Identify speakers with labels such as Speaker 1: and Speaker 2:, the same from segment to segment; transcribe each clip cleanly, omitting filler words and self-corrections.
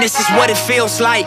Speaker 1: this is what it feels like.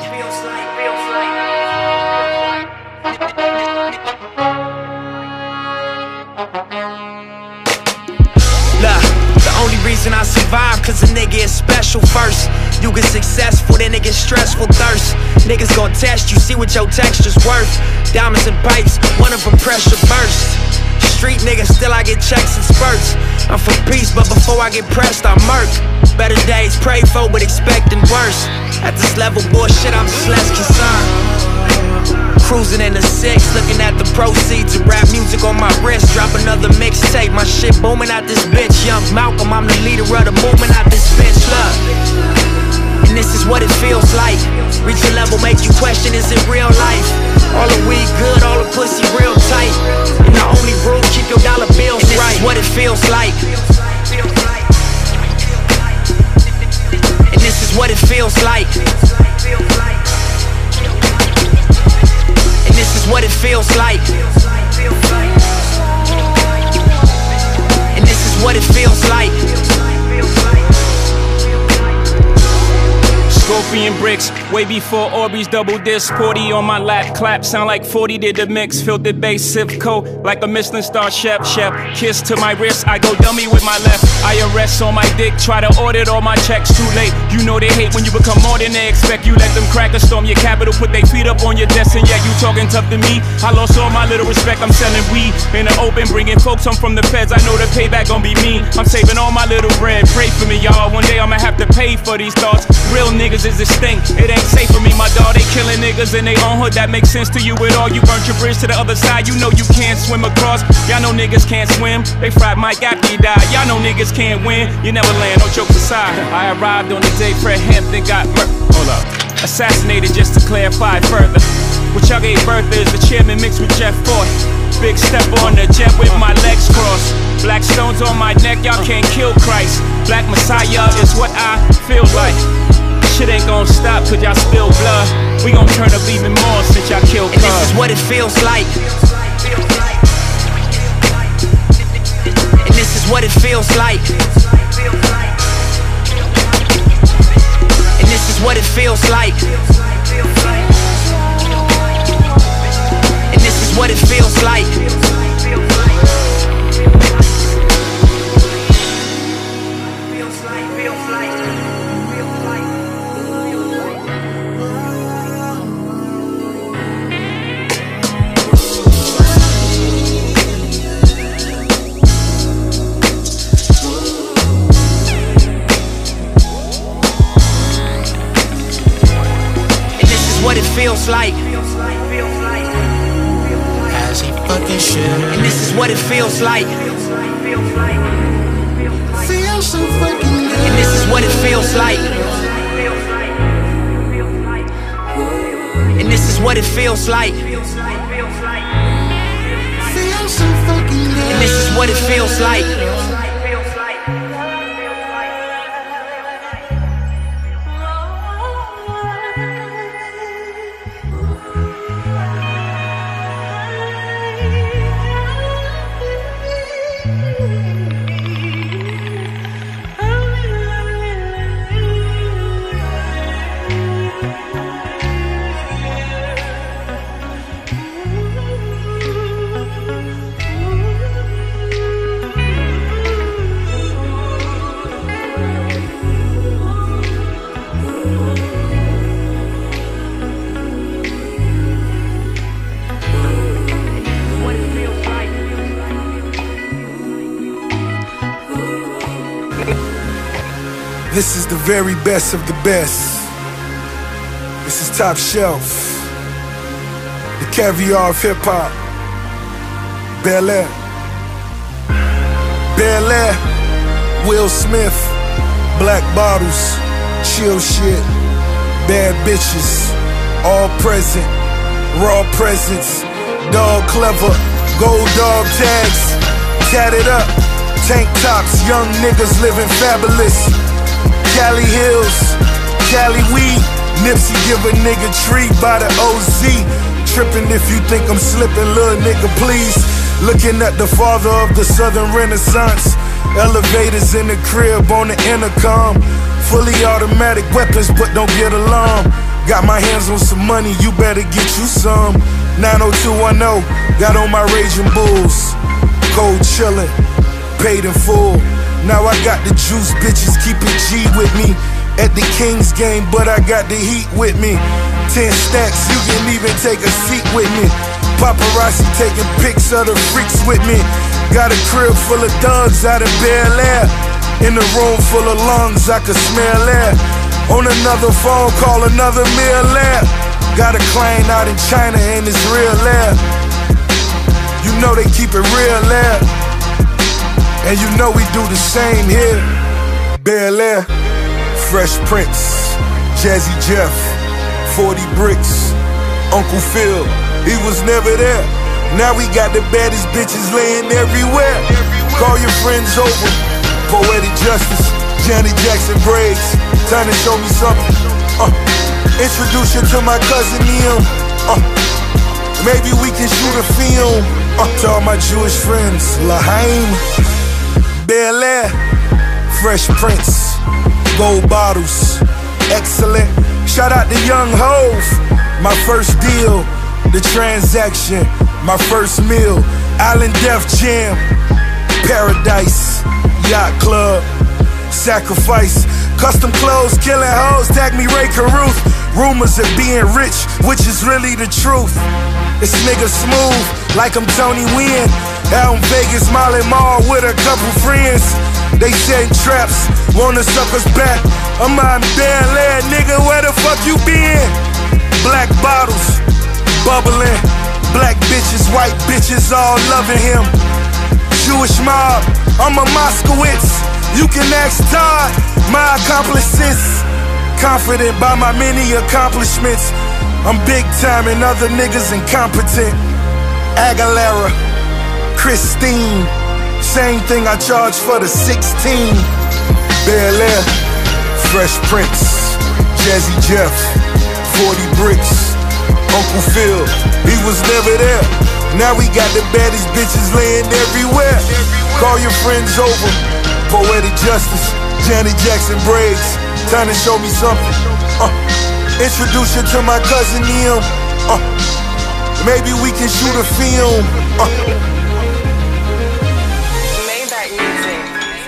Speaker 1: Look, the only reason I survive, cause a nigga is special first. You get successful, then it gets stressful thirst. Niggas gon' test you, see what your texture's worth. Diamonds and pipes, one of them pressure burst. Street nigga, still I get checks and spurts. I'm for peace, but before I get pressed, I murk. Better days prayed for, but expecting worse. At this level, bullshit, I'm just less concerned. Cruising in the 6, looking at the proceeds of rap music on my wrist. Drop another mixtape, my shit booming out this bitch. Young Malcolm, I'm the leader of the movement out this bitch. Look, and this is what it feels like. Reach a level, make you question, is it real life? All the weed good, all the pussy real tight. And the only rule, keep your dollar bills right. This is what it feels like. And this is what it feels like. And this is what it feels like. And this is what it feels like.
Speaker 2: Scorpion bricks, way before Orbeez double disc. 40 on my lap, clap, sound like 40 did the mix. Filtered bass, Sivco, like a Michelin star chef. Kiss to my wrist, I go dummy with my left. IRS on my dick, try to audit all my checks. Too late, you know they hate when you become more than they expect. You let them crack a storm your capital, put their feet up on your desk. And yet you talking tough to me. I lost all my little respect, I'm selling weed in the open, bringing folks home from the feds. I know the payback gon' be mean. I'm saving all my little bread, pray for me y'all. One day I'ma have to pay for these thoughts. Real niggas is this thing, it ain't safe for me, my dog. They killing niggas in their own hood, that makes sense to you at all. You burnt your bridge to the other side, you know you can't swim across. Y'all know niggas can't swim, they fried Mike after he died. Y'all know niggas can't win, you never land, no jokes aside. I arrived on the day Fred Hampton got assassinated, just to clarify further. What y'all gave birth is the chairman mixed with Jeff Ford. Big step on the jet with my legs crossed. Black stones on my neck, y'all can't kill Christ. Black Messiah is what I feel like. Shit ain't gon' stop cause y'all spill blood. We gon' turn up even more since y'all killed
Speaker 1: Cuz. And this is what it feels like. And this is what it feels like. And this is what it feels like. And this is what it feels like. What it feels like.
Speaker 3: As he fucking should.
Speaker 1: And this is what it feels like.
Speaker 3: Feel so fucking good.
Speaker 1: And this is what it feels like. And this is what it feels like.
Speaker 3: Feel so fucking good.
Speaker 1: And this is what it feels like.
Speaker 4: This is the very best of the best. This is Top Shelf, the caviar of hip-hop. Bel Air, Bel Air, Will Smith, black bottles, chill shit, bad bitches, all present, raw presents, dog clever, gold dog tags, tatted up, tank tops, young niggas living fabulous. Cali Hills, Cali weed, Nipsey give a nigga treat by the OZ. Trippin' if you think I'm slipping, little nigga, please. Looking at the father of the Southern Renaissance. Elevators in the crib on the intercom. Fully automatic weapons, but don't get alarmed. Got my hands on some money, you better get you some. 90210, got on my Raging Bulls. Cold chillin', paid in full. Now I got the juice, bitches keep it G with me. At the Kings game, but I got the heat with me. 10 stacks, you can even take a seat with me. Paparazzi taking pics of the freaks with me. Got a crib full of thugs out of Bel Air. In a room full of lungs, I can smell air. On another phone call, another millionaire. Got a client out in China and it's real air. You know they keep it real air. And you know we do the same here. Bel Air, Fresh Prince, Jazzy Jeff, 40 bricks, Uncle Phil, he was never there. Now we got the baddest bitches laying everywhere. Call your friends over, Poetic Justice, Janet Jackson braids, time to show me something. Introduce you to my cousin Neil. Maybe we can shoot a film. To all my Jewish friends, Lahaim, Bel Air, Fresh Prince, gold bottles, excellent. Shout out to Young Hove, my first deal, the transaction, my first meal, Island Def Jam, Paradise, Yacht Club, Sacrifice, custom clothes, killing hoes, tag me Ray Caruth. Rumors of being rich, which is really the truth. This nigga smooth, like I'm Tony Wynn. Out in Vegas, Molly Mall with a couple friends. They setting traps, wanna suck us back. I'm out in Bel Air, nigga, where the fuck you been? Black bottles, bubbling. Black bitches, white bitches, all loving him. Jewish mob, I'm a Moskowitz. You can ask Todd, my accomplices. Confident by my many accomplishments. I'm big time and other niggas incompetent. Aguilera, Christine, same thing I charge for the 16. Bel Air, Fresh Prince, Jazzy Jeff, 40 bricks, Uncle Phil, he was never there. Now we got the baddest bitches laying everywhere. Call your friends over, Poetic Justice, Janet Jackson braids, time to show me something. Introduce you to my cousin Neil. Maybe we can shoot a film.
Speaker 5: Maybach music.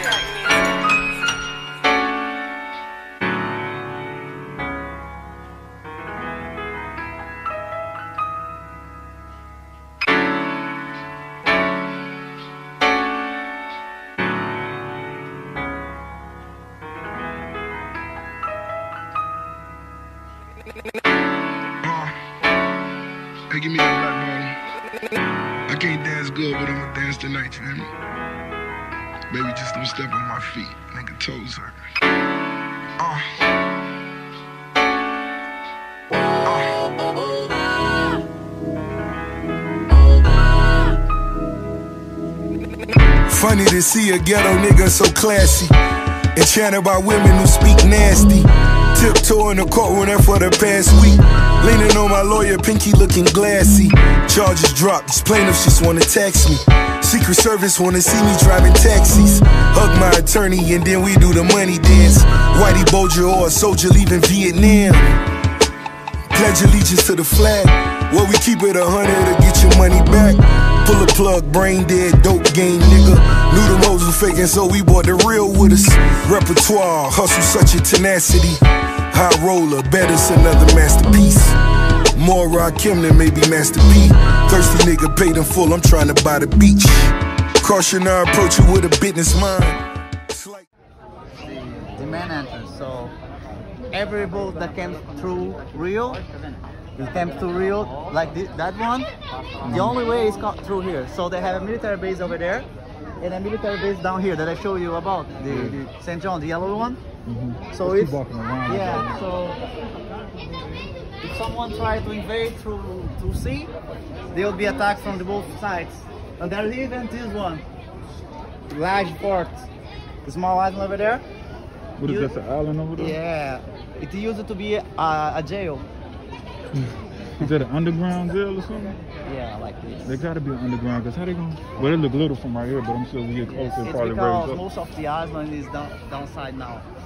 Speaker 4: Hey, give me that black bottle. I can't dance good, but I'ma dance tonight, you hear me? Baby, just don't step on my feet. Nigga, toes hurt. Funny to see a ghetto nigga so classy, enchanted by women who speak nasty. Tiptoe in the courtroom there for the past week, leaning on my lawyer, pinky looking glassy. Charges dropped, these plaintiffs just wanna tax me. Secret Service wanna see me driving taxis. Hug my attorney and then we do the money dance. Whitey Bulger or a soldier leaving Vietnam. Pledge allegiance to the flag, well we keep it 100 to get your money back. Pull a plug, brain dead, dope game nigga. Knew the hoes were faking, so we bought the real with us. Repertoire, hustle such a tenacity. High roller, better's another masterpiece. More Rakim than maybe Master P. Thirsty nigga paid in full, I'm trying to buy the beach. Caution, I approach you with a business mind. Like
Speaker 6: the main entrance, so every boat that came through Rio, it came to Rio like this, that one. The only way is through here. So they have a military base over there and a military base down here that I showed you about, the St. John, the yellow one. So if so if someone tries to invade through sea, they will be attacked from the both sides. And there's even this one, large port, the small island over there.
Speaker 7: What is that, the island over there?
Speaker 6: Yeah, it used to be a jail.
Speaker 7: Is that an underground jail or something?
Speaker 6: Yeah, like this.
Speaker 7: They gotta be an underground, because how they gonna... Well, it look little from right here, but I'm sure we get closer,
Speaker 6: it's
Speaker 7: probably
Speaker 6: because
Speaker 7: raise up.
Speaker 6: most of the island is downside now.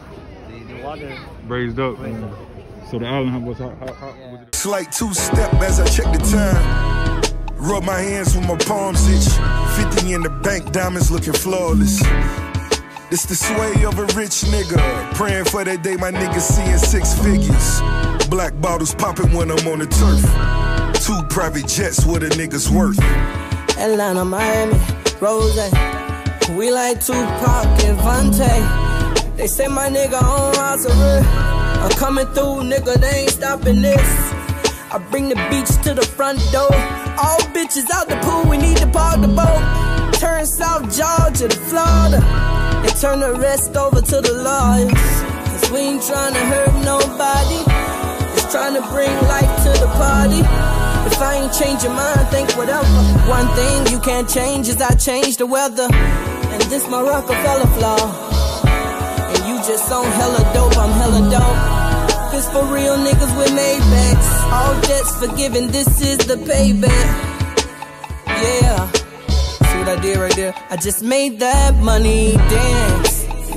Speaker 6: The water.
Speaker 7: Raised up. So the island was how was it?
Speaker 4: Slight two-step as I check the time. Rub my hands when my palms itch. 50 in the bank, diamonds looking flawless. This the sway of a rich nigga. Praying for that day my niggas seeing 6 figures. Black bottles popping when I'm on the turf. 2 private jets, what a nigga's worth.
Speaker 8: Atlanta, Miami, Rose. We like Tupac and Vontae. They say my nigga on Rosary. I'm coming through, nigga, they ain't stopping this. I bring the beach to the front door. All bitches out the pool, we need to park the boat. Turn South Georgia to Florida. And turn the rest over to the lawyers. Cause we ain't trying to hurt nobody. Just trying to bring life to the party. If I ain't change your mind, think whatever. One thing you can't change is I change the weather. And this my Rockefeller flaw. And you just on hella dope, I'm hella dope. This for real niggas with Maybachs. All debts forgiven, this is the payback. Yeah. See what I did right there? I just made that money dance.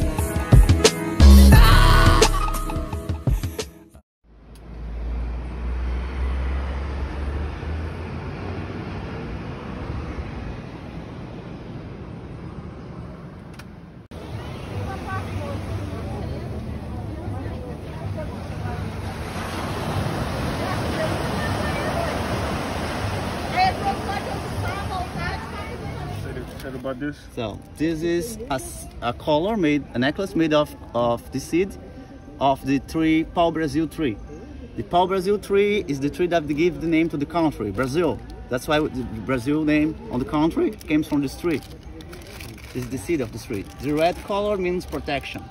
Speaker 7: About this?
Speaker 6: So this is a collar made, a necklace made of the seed of the tree, Pau Brasil tree. The Pau Brasil tree is the tree that give the name to the country, Brazil. That's why the Brazil name on the country comes from this tree. This is the seed of the tree. The red color means protection.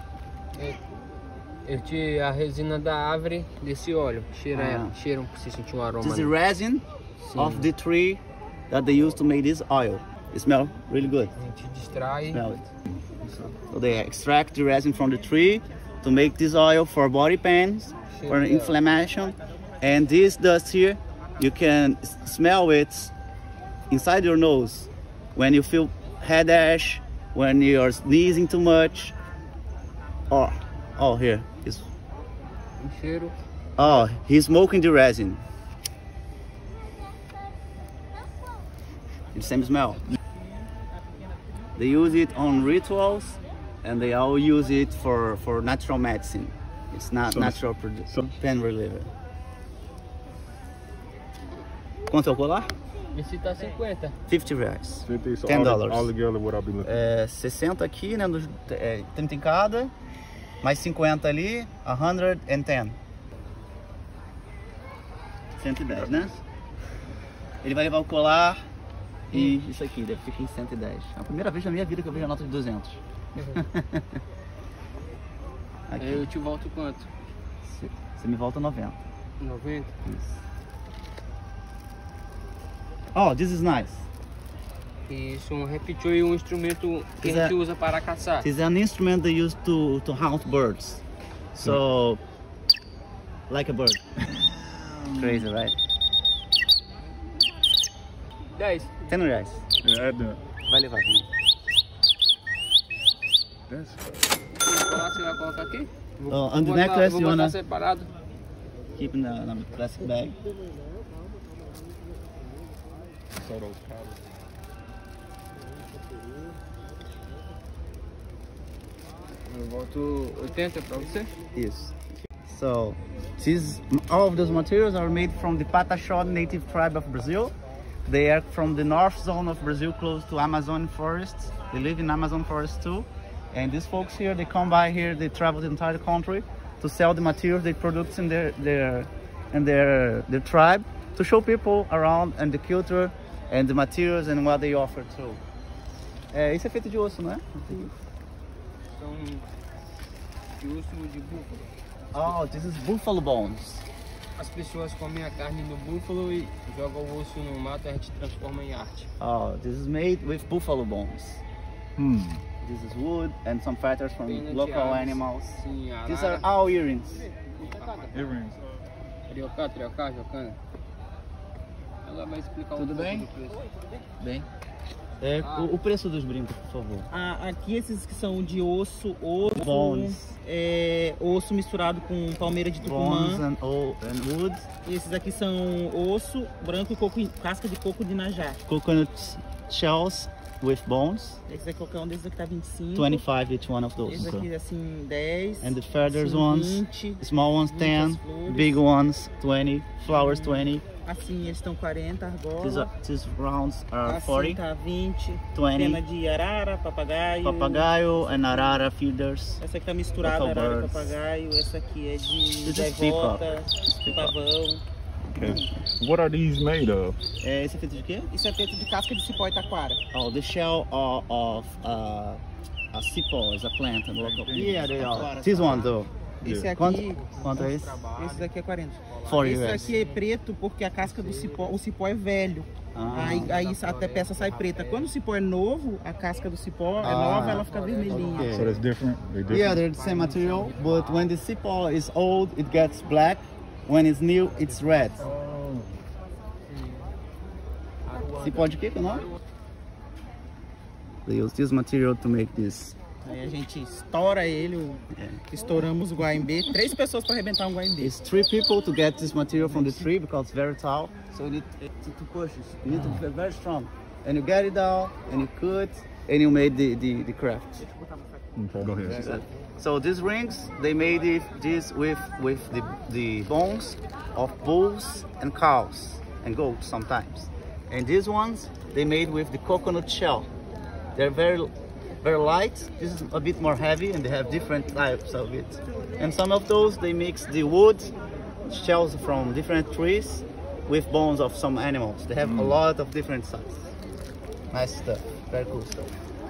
Speaker 9: A resina da árvore desse óleo. Cheira ela. Cheira pra você sentir aroma.
Speaker 6: This is the resin of the tree that they use to make this oil. It smells really good.
Speaker 9: A gente distrai.
Speaker 6: Smell it. So they extract the resin from the tree to make this oil for body pains, for inflammation. And this dust here, you can smell it inside your nose when you feel headache, when you're sneezing too much. Oh, here.
Speaker 9: Cheiro.
Speaker 6: Oh, he's smoking the resin. It's the same smell. They use it on rituals, and they all use it for natural medicine. It's not natural pain reliever. Quanto é o colar?
Speaker 9: Esse tá 50.
Speaker 6: 50 reais.
Speaker 7: $10. All together, what I'll be looking at.
Speaker 6: 60 aqui, né? 30 em cada, mais 50 ali, 110. 110, né? Ele vai levar o colar. E isso aqui, deve ficar em 110. É a primeira vez na minha vida que eu vejo a nota de 200.
Speaker 9: Aí eu te volto quanto?
Speaker 6: Você me volta 90.
Speaker 9: 90?
Speaker 6: Isso. Oh, this is nice.
Speaker 9: Isso, um repetiu e um instrumento que a gente usa para caçar.
Speaker 6: This is an instrument they use to hunt birds. So, like a bird. Crazy, right?
Speaker 9: 10.
Speaker 6: 10 reais.
Speaker 7: Yeah, add that.
Speaker 6: Vai levar também.
Speaker 9: Você vai colocar aqui?
Speaker 6: On the necklace, you wanna
Speaker 9: separado.
Speaker 6: keep in the plastic bag?
Speaker 9: Eu volto 80 para você?
Speaker 6: Yes. So, all of those materials are made from the Pataxó native tribe of Brazil. They are from the north zone of Brazil, close to Amazon forests. They live in Amazon forest too. And these folks here, they come by here, they travel the entire country to sell the materials they produce in their tribe, to show people around and the culture and the materials and what they offer too. Isso é feito de osso, não é?
Speaker 9: São de osso de búfalo.
Speaker 6: Oh, this is buffalo bones.
Speaker 9: As pessoas comem a carne do búfalo e jogam o osso no mato e a gente transforma em arte.
Speaker 6: Oh, this is made with buffalo bones. This is wood and some feathers from local animals.
Speaker 9: Sim,
Speaker 6: These are all earrings.
Speaker 7: Earrings.
Speaker 9: Triocá, jocana. Ela vai explicar
Speaker 6: Tudo bem?
Speaker 9: pouco do preço.
Speaker 6: Bem. O preço dos brincos, por favor.
Speaker 10: Aqui esses que são de osso,
Speaker 6: Bones.
Speaker 10: Osso misturado com palmeira de tucumã.
Speaker 6: Bones and wood.
Speaker 10: E esses aqui são osso, branco e casca de coco de najá.
Speaker 6: Coconut shells with bones.
Speaker 10: Esse aqui, qualquer um desses aqui tá 25.
Speaker 6: 25 each one of those.
Speaker 10: Esse aqui assim 10.
Speaker 6: And the feathers
Speaker 10: assim,
Speaker 6: ones,
Speaker 10: 20,
Speaker 6: small ones 10, big ones 20, flowers 20.
Speaker 10: Assim eles estão 40 argola.
Speaker 6: These rounds are
Speaker 10: assim
Speaker 6: 40.
Speaker 10: tá 20.
Speaker 6: 20.
Speaker 10: Pena de arara, papagaio.
Speaker 6: Papagaio and arara feeders.
Speaker 10: Essa aqui tá misturada, arara e papagaio. Essa aqui é de gaivota, pavão.
Speaker 7: Okay. What are these made of?
Speaker 6: Esse é feito de quê?
Speaker 10: Isso é feito de casca de cipó e taquara.
Speaker 6: Oh, the shell of a cipó is a plant in local. Yeah, they are. This one though.
Speaker 10: Esse aqui,
Speaker 6: quanto é esse?
Speaker 10: Esse daqui é 40.
Speaker 6: 40
Speaker 10: esse
Speaker 6: US.
Speaker 10: aqui é preto porque a casca do cipó, o cipó é velho. Aí até a peça sai preta. Quando o cipó é novo, a casca do cipó é nova, ela fica vermelhinha.
Speaker 7: Okay. So that's different?
Speaker 6: Yeah, they're the same material, but when the cipó is old, it gets black. When it's new, it's red. Cipó de quê que é o nome? They use this material to make this.
Speaker 10: Aí a gente estoura ele, estouramos o guaimbê. 3 pessoas para arrebentar um guaimbê.
Speaker 6: It's 3 people to get this material from the tree because it's very tall. So you need to push it. You need to be very strong. And you get it down, and you cut, and you made the craft.
Speaker 7: Okay, go ahead.
Speaker 6: So these rings, they made this with the bones of bulls and cows and goats sometimes. And these ones, they made with the coconut shell. They're very light. This is a bit more heavy, and they have different types of it. And some of those, they mix the wood, shells from different trees, with bones of some animals. They have a lot of different sizes. Nice stuff. Very cool stuff.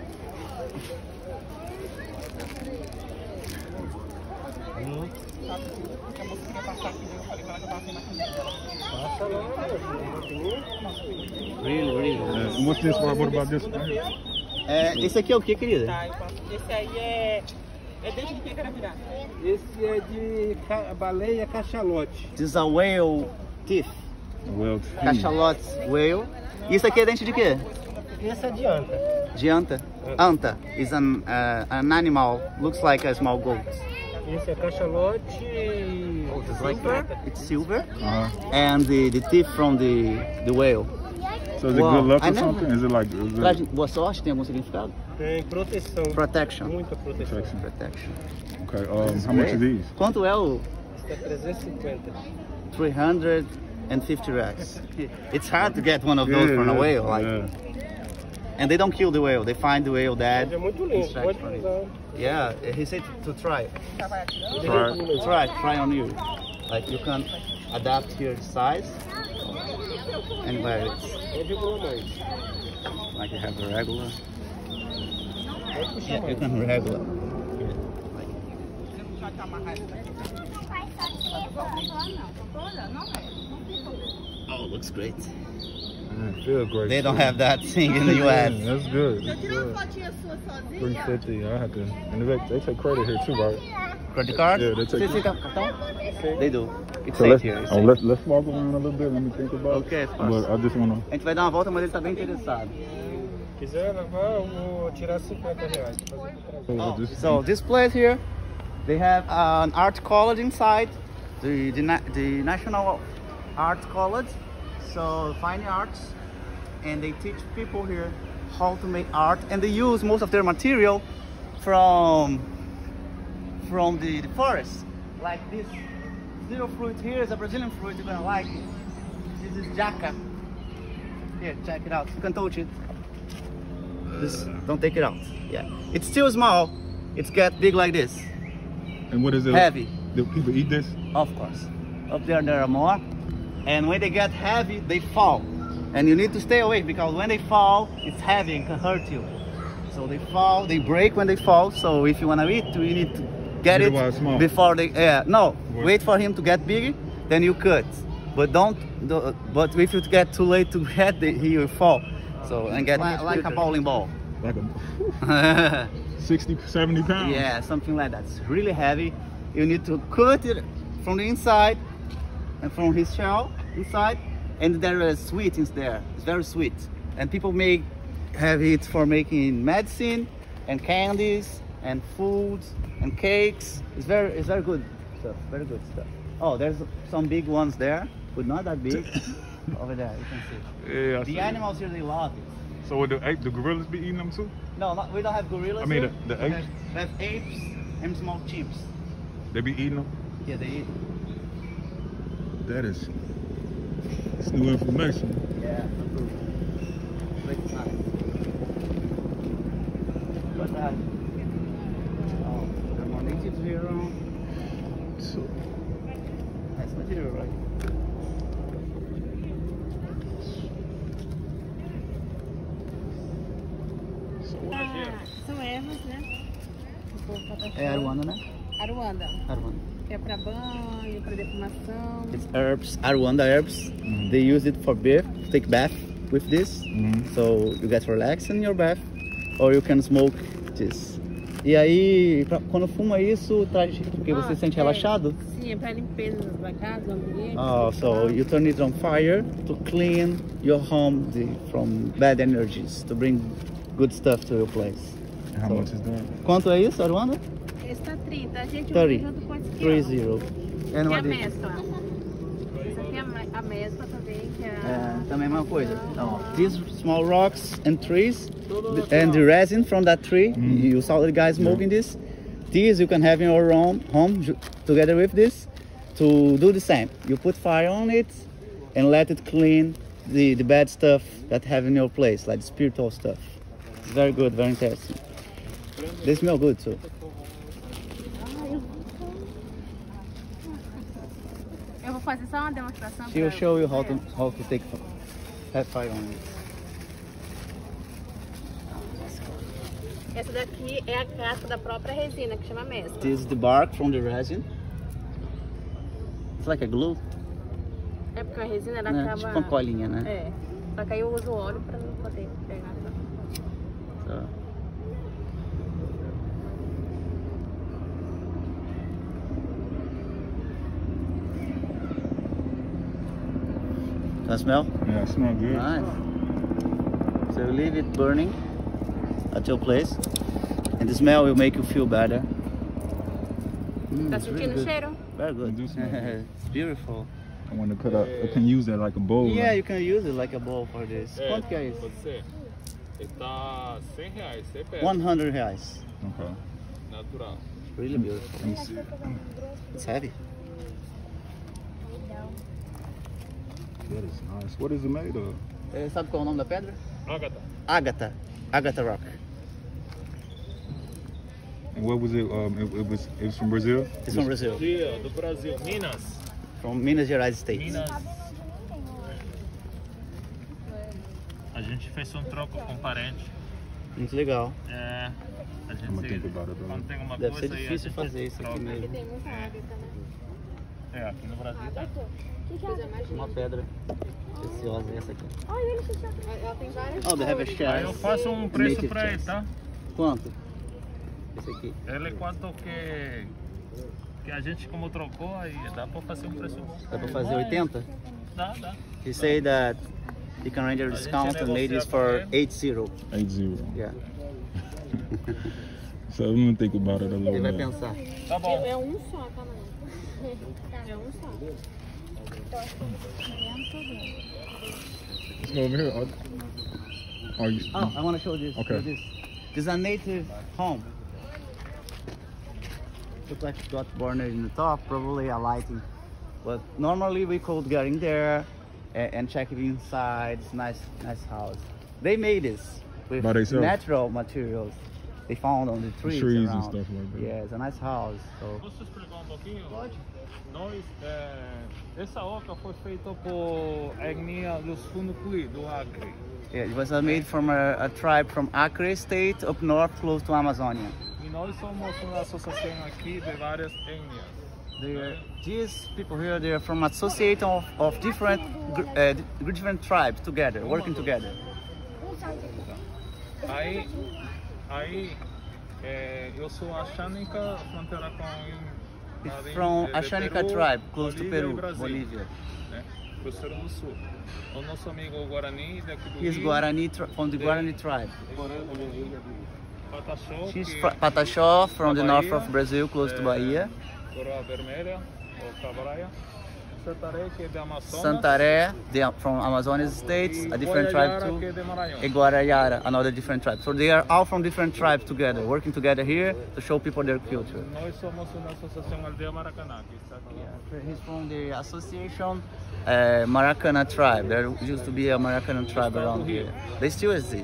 Speaker 6: Really.
Speaker 7: And what's this for? What about this one?
Speaker 6: Esse aqui é o que, querida?
Speaker 10: Esse aí é dente de quem quer virar?
Speaker 9: Esse é de baleia cachalote.
Speaker 6: This is a whale teeth.
Speaker 7: Well,
Speaker 6: Cachalote whale. E isso aqui é dente de quê?
Speaker 9: Esse é de anta.
Speaker 6: De anta. Anta is an animal, looks like a small goat.
Speaker 9: Esse é cachalote. Silver.
Speaker 6: It's silver. And the teeth from the whale.
Speaker 7: So is it good luck or something? Is it like...
Speaker 6: Boa sorte, tem algum significado?
Speaker 9: Tem proteção.
Speaker 6: Protection.
Speaker 9: Muita proteção.
Speaker 6: Protection.
Speaker 7: Okay, how much are these?
Speaker 6: Quanto é o?
Speaker 9: Esse é 350.
Speaker 6: 350 racks. It's hard to get one of those from a whale. And they don't kill the whale. They find the whale dead.
Speaker 9: É muito lindo. Pode usar.
Speaker 6: Yeah, he said to try. Try on you. Like you can adapt your size and wear it. Like you have the regular. Yeah, you can regular. Oh, looks great.
Speaker 7: Feel great.
Speaker 6: They don't have that thing in the US.
Speaker 7: That's good. 350. I have to. And they take credit here too, right?
Speaker 6: Credit card?
Speaker 7: Yeah, they take.
Speaker 6: They do. It's
Speaker 7: So
Speaker 6: safe here.
Speaker 7: let's walk around a little bit. Let me think about it.
Speaker 6: Okay, of course.
Speaker 7: But I just wanna.
Speaker 6: A gente vai dar uma volta, mas ele tá bem interessado.
Speaker 9: Se quiser levar, eu vou tirar 50 reais.
Speaker 6: So this place here, they have an art college inside, the National Art College. So fine arts, and they teach people here how to make art, and they use most of their material from the forest. Like this little fruit here is a Brazilian fruit, you're gonna like it. This is jaca. Here, check it out. You can touch it. Don't take it out. Yeah, it's still small. It's get big like this.
Speaker 7: And what is it?
Speaker 6: Heavy.
Speaker 7: Do people eat this?
Speaker 6: Of course. Up there are more. And when they get heavy, they fall. And you need to stay away because when they fall, it's heavy and can hurt you. So they fall, they break when they fall. So if you want to eat, you need to get it before they. Wait for him to get big, then you cut. But but if you get too late to get, he will fall. So and get like a bowling ball.
Speaker 7: Like a 60, 70 pounds.
Speaker 6: Yeah, something like that. It's really heavy. You need to cut it from the inside and from his shell inside, and there is sweet in there. It's very sweet, and people make have it for making medicine and candies and foods and cakes. It's very good stuff. Very good stuff. Oh, there's some big ones there, but not that big. Over there, you can see.
Speaker 7: Yeah,
Speaker 6: the animals here, they love it.
Speaker 7: So would the gorillas be eating them too?
Speaker 6: No, we don't have gorillas.
Speaker 7: I mean,
Speaker 6: here.
Speaker 7: the apes?
Speaker 6: We have apes and small chimps.
Speaker 7: They be eating them?
Speaker 6: Yeah, they eat.
Speaker 7: That's new information.
Speaker 6: Yeah, big time. But oh, there are more natives here around.
Speaker 7: So,
Speaker 6: nice material, right?
Speaker 11: São ervas, né?
Speaker 6: É Aruanda, né?
Speaker 11: Aruanda.
Speaker 6: Aruanda.
Speaker 11: Que é para banho, para defumação.
Speaker 6: It's herbs, Aruanda herbs. They use it for bath, to take bath with this. So you get relaxed in your bath, or you can smoke this. E aí, quando fuma isso, traz porque você se sente relaxado?
Speaker 11: Sim, é para limpeza da casa, do ambiente.
Speaker 6: Oh, so you turn it on fire to clean your home from bad energies, to bring good stuff to your place.
Speaker 7: How much is that?
Speaker 6: Quanto é isso, Aruanda?
Speaker 11: Esse tá 30, a gente
Speaker 6: 30.
Speaker 11: usa junto com esse aqui,
Speaker 6: 30.
Speaker 11: E a mescla. Essa aqui é a mescla também, que é...
Speaker 6: também é a mesma coisa. These small rocks and trees, and the resin from that tree, you saw the guys smoking this. These you can have in your home together with this to do the same. You put fire on it and let it clean the bad stuff that have in your place, like spiritual stuff. It's very good, very interesting. They smell good too.
Speaker 11: Eu vou fazer só uma demonstração.
Speaker 6: She'll show you how to have fire on it.
Speaker 11: Essa daqui é a casca da própria resina, que chama mescla.
Speaker 6: This is the bark from the resin. It's like a glue.
Speaker 11: É porque a resina ela
Speaker 6: É,
Speaker 11: acaba...
Speaker 6: tipo uma colinha, né?
Speaker 11: É. Só que aí eu uso óleo para não poder pegar.
Speaker 6: So. Does it smell?
Speaker 7: Yeah, it smells good.
Speaker 6: Nice. So you leave it burning at your place, and the smell will make you feel better.
Speaker 11: Tá sentindo o cheiro?
Speaker 6: Very good.
Speaker 7: It do smell good.
Speaker 6: It's beautiful.
Speaker 7: I want to cut up. I can use that like a bowl.
Speaker 6: Yeah, you can use it like a bowl for this. Quanto que é isso?
Speaker 9: Você está R$100, você pega.
Speaker 6: 100 reais.
Speaker 7: Okay.
Speaker 9: Natural.
Speaker 6: Really beautiful.
Speaker 7: Let me see.
Speaker 6: It's heavy.
Speaker 7: That is nice. What is it made of?
Speaker 6: Sabe qual é o nome da pedra?
Speaker 9: Ágata.
Speaker 6: Ágata. Ágata rock.
Speaker 7: And what was it? It was from Brazil.
Speaker 6: It's from Brazil.
Speaker 9: Do Brasil. Minas.
Speaker 6: From Minas Gerais State.
Speaker 9: Minas. A gente fez um troco com parente.
Speaker 6: Muito legal.
Speaker 9: É. A gente quando tem uma
Speaker 6: Deve
Speaker 9: coisa
Speaker 6: ser
Speaker 9: aí,
Speaker 6: difícil fazer isso aqui mesmo.
Speaker 11: Tem muita ágata, né?
Speaker 9: É, aqui no Brasil tá.
Speaker 6: Uma pedra preciosa essa aqui.
Speaker 11: Olha, ela tem várias
Speaker 6: Oh, they have a
Speaker 11: cores.
Speaker 6: shell.
Speaker 9: Aí eu faço um preço
Speaker 6: Native
Speaker 9: pra ele,
Speaker 6: chest.
Speaker 9: tá?
Speaker 6: Quanto? Esse aqui.
Speaker 9: Ele quanto que a gente como trocou, aí dá pra fazer um preço bom.
Speaker 6: Dá pra fazer 80?
Speaker 9: Dá.
Speaker 6: He say that he can render discount and made this for 80.
Speaker 7: 80.
Speaker 6: Yeah.
Speaker 7: So I'm gonna think about it a little
Speaker 6: Ele vai
Speaker 7: bit.
Speaker 6: pensar.
Speaker 9: Tá bom.
Speaker 11: É um só, tá, mano? É um só.
Speaker 7: Let's go over here. Are you?
Speaker 6: Oh, I want to show this.
Speaker 7: Okay.
Speaker 6: This is a native home. Looks like it's got burner in the top, probably a lighting. But normally we could get in there and check it inside. It's nice house. They made this with
Speaker 7: By themselves?
Speaker 6: natural materials they found on the trees
Speaker 7: and
Speaker 6: around.
Speaker 7: stuff like that.
Speaker 6: Yeah, it's a nice house. So.
Speaker 9: Posso explicar pouquinho? Pode. Essa oca foi feita por etnia dos Funukui, do Acre.
Speaker 6: Yeah, it was made from a tribe from Acre State up north, close to Amazonia.
Speaker 9: E nós somos uma associação aqui de várias etnias.
Speaker 6: These people here, they are from association of different different tribes together, working together.
Speaker 9: Aí eu sou a Xânica, fronteira com
Speaker 6: From Ashanica tribe, close to
Speaker 9: Bolívia
Speaker 6: Peru,
Speaker 9: e Brasil,
Speaker 6: Bolivia.
Speaker 9: né?
Speaker 7: Cruzeiro do Sul. O nosso amigo Guarani daqui do
Speaker 6: He's
Speaker 7: Rio.
Speaker 6: Guarani from the Guarani tribe.
Speaker 7: Pataxó,
Speaker 6: She's
Speaker 7: que
Speaker 6: Pataxó from the north
Speaker 7: Bahia,
Speaker 6: of Brazil, close to Bahia.
Speaker 7: Coroa Vermelha, ou Cabraia. Santaré, que é de Amazonas.
Speaker 6: Santaré, from Amazonas states, a different tribe too.
Speaker 7: Que é de Maranhão.
Speaker 6: And Guarayara, another different tribe. So they are all from different tribes together, working together here to show people their culture.
Speaker 7: Nós somos uma associação Aldeia Maracanã, que está aqui.
Speaker 6: Yeah, he's from the association Maracana tribe. There used to be a Maracana tribe around here. They still exist.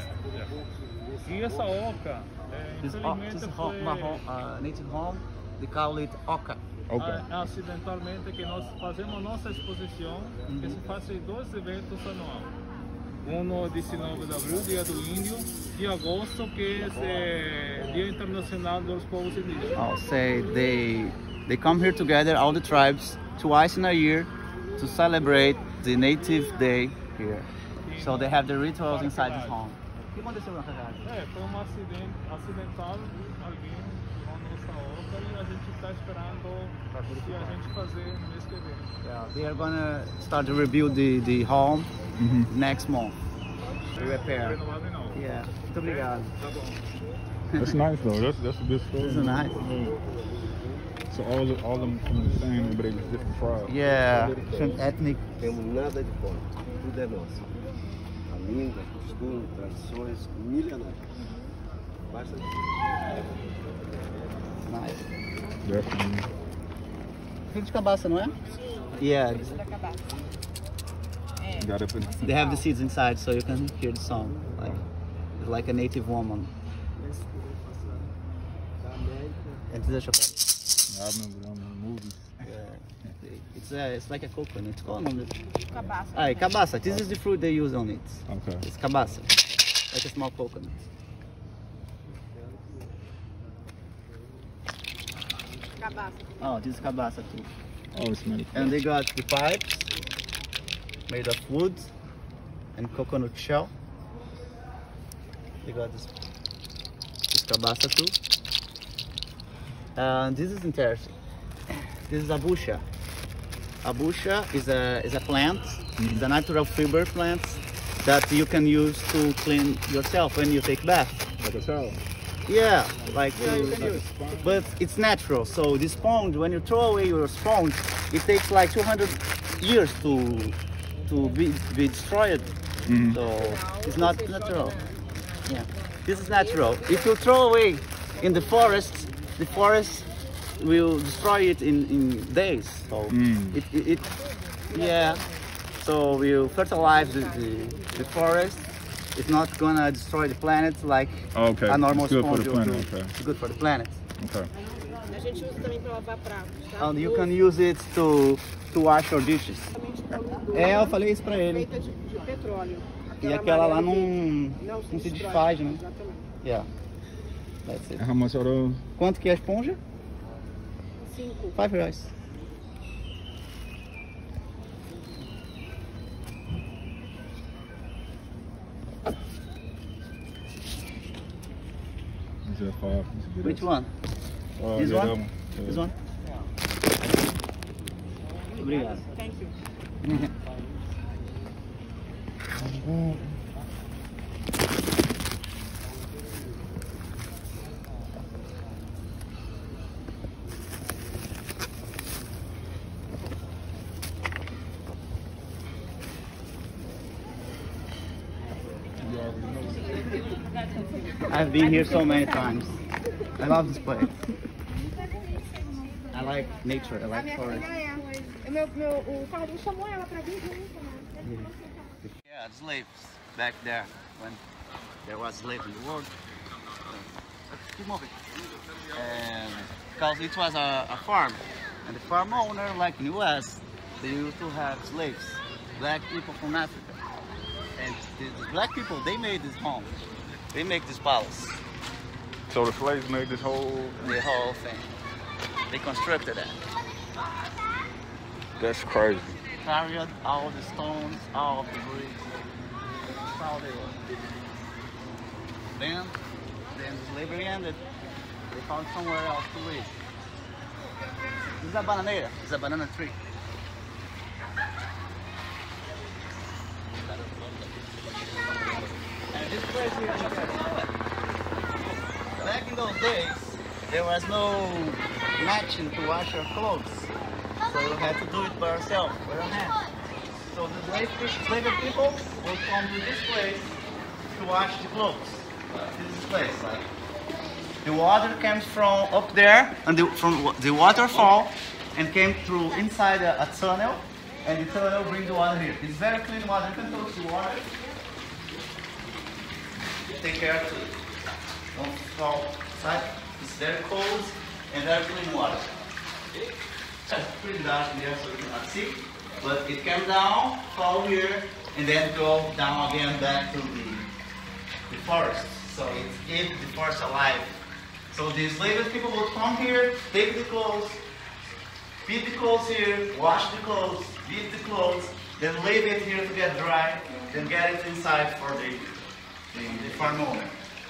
Speaker 7: E essa oca,
Speaker 6: This
Speaker 7: infelizmente foi
Speaker 6: native home, they call it oca.
Speaker 7: acidentalmente que nós fazemos nossa exposição, que se faz em 2 eventos anuais. Um no 19 de abril, Dia do Índio, e agosto, que é Dia Internacional dos Povos Indígenas.
Speaker 6: I'll say they come here together, all the tribes, twice in a year to celebrate the native day here. So they have the rituals inside this home. O que aconteceu na casa?
Speaker 7: Foi um acidente acidental, alguém com nossa oca, e a gente está esperando se a gente fazer nesse evento.
Speaker 6: Yeah, they are gonna start to rebuild the home next month. To repair. Yeah. Muito obrigado.
Speaker 7: That's nice though. That's a good story.
Speaker 6: This is nice.
Speaker 7: So all of them from the same, but it's different tribes.
Speaker 6: Yeah, different ethnic.
Speaker 12: Temos nada de fora, tudo é nosso. A língua, costume, tradições milenares. Basta.
Speaker 6: Nice.
Speaker 7: Definitely.
Speaker 6: Fruto de cabaça, não é? Yeah. They have the seeds inside, so you can hear the song. It's like a native woman. And this is
Speaker 7: I remember movies.
Speaker 6: Yeah. It's like a coconut. It's called
Speaker 11: Cabaça.
Speaker 6: Cabaça. This is the fruit they use on it.
Speaker 7: Okay.
Speaker 6: It's cabaça. Like a small coconut.
Speaker 11: Cabaça.
Speaker 6: Oh, this is cabaça too.
Speaker 7: Oh, it's made.
Speaker 6: And they got the pipes made of wood and coconut shell. They got this cabaça too. And this is interesting. This is abucha. Abucha is a plant. It's a natural fiber plant that you can use to clean yourself when you take bath.
Speaker 7: Like a towel.
Speaker 6: Yeah, you can use. But it's natural. So the sponge, when you throw away your sponge, it takes like 200 years to be destroyed. So it's not natural. Yeah, this is natural. If you throw away in the forest will destroy it in days. So yeah. So we'll fertilize the forest. It's not gonna destroy the planet like a normal sponge will do. It's good for the planet.
Speaker 7: Okay.
Speaker 11: A gente usa também para lavar pratos, tá?
Speaker 6: And you can use it to wash your dishes. Eu falei isso pra ele.
Speaker 11: Feita de petróleo.
Speaker 6: E aquela lá não se desfaz, né? Yeah. That's it.
Speaker 7: How much are those?
Speaker 6: Quanto que é a esponja?
Speaker 11: 5.
Speaker 6: R$5.
Speaker 7: Is that 5?
Speaker 6: Which one? This
Speaker 7: yeah,
Speaker 6: one?
Speaker 7: that one. Yeah.
Speaker 6: This one? Obrigado.
Speaker 11: Thank you. I've been here so many times. I love this place. I like nature, I like forest. O Carlinhos chamou ela pra vir junto, né?
Speaker 6: Yeah, slaves back there when there was slaves in the world. Keep moving. And because it was a farm, and the farm owner, like in the US, they used to have slaves, black people from Africa. And the black people, they made this home. They make this palace.
Speaker 7: So the slaves made the whole
Speaker 6: thing. They constructed it.
Speaker 7: That's crazy.
Speaker 6: Carried all the stones, all of the bricks. That's how they were. Then the slavery ended. They found somewhere else to live. This is a bananeira. It's a banana tree. place here. Back in those days, there was no machine to wash your clothes. So you had to do it by yourself, with your hands. So the slave people would come to this place to wash the clothes. This is this place. Like, the water comes from up there, and from the waterfall, and came through inside a tunnel, and the tunnel brings the water here. It's very clean water. You can touch the water. Take care to don't fall inside. It's very cold and very clean water. It's pretty dark in there, so you cannot see. But it came down, fall here, and then go down again back to the forest. So it keeps the forest alive. So the enslaved people would come here, take the clothes, beat the clothes here, wash the clothes, beat the clothes, then leave it here to get dry, then get it inside for the fun moment.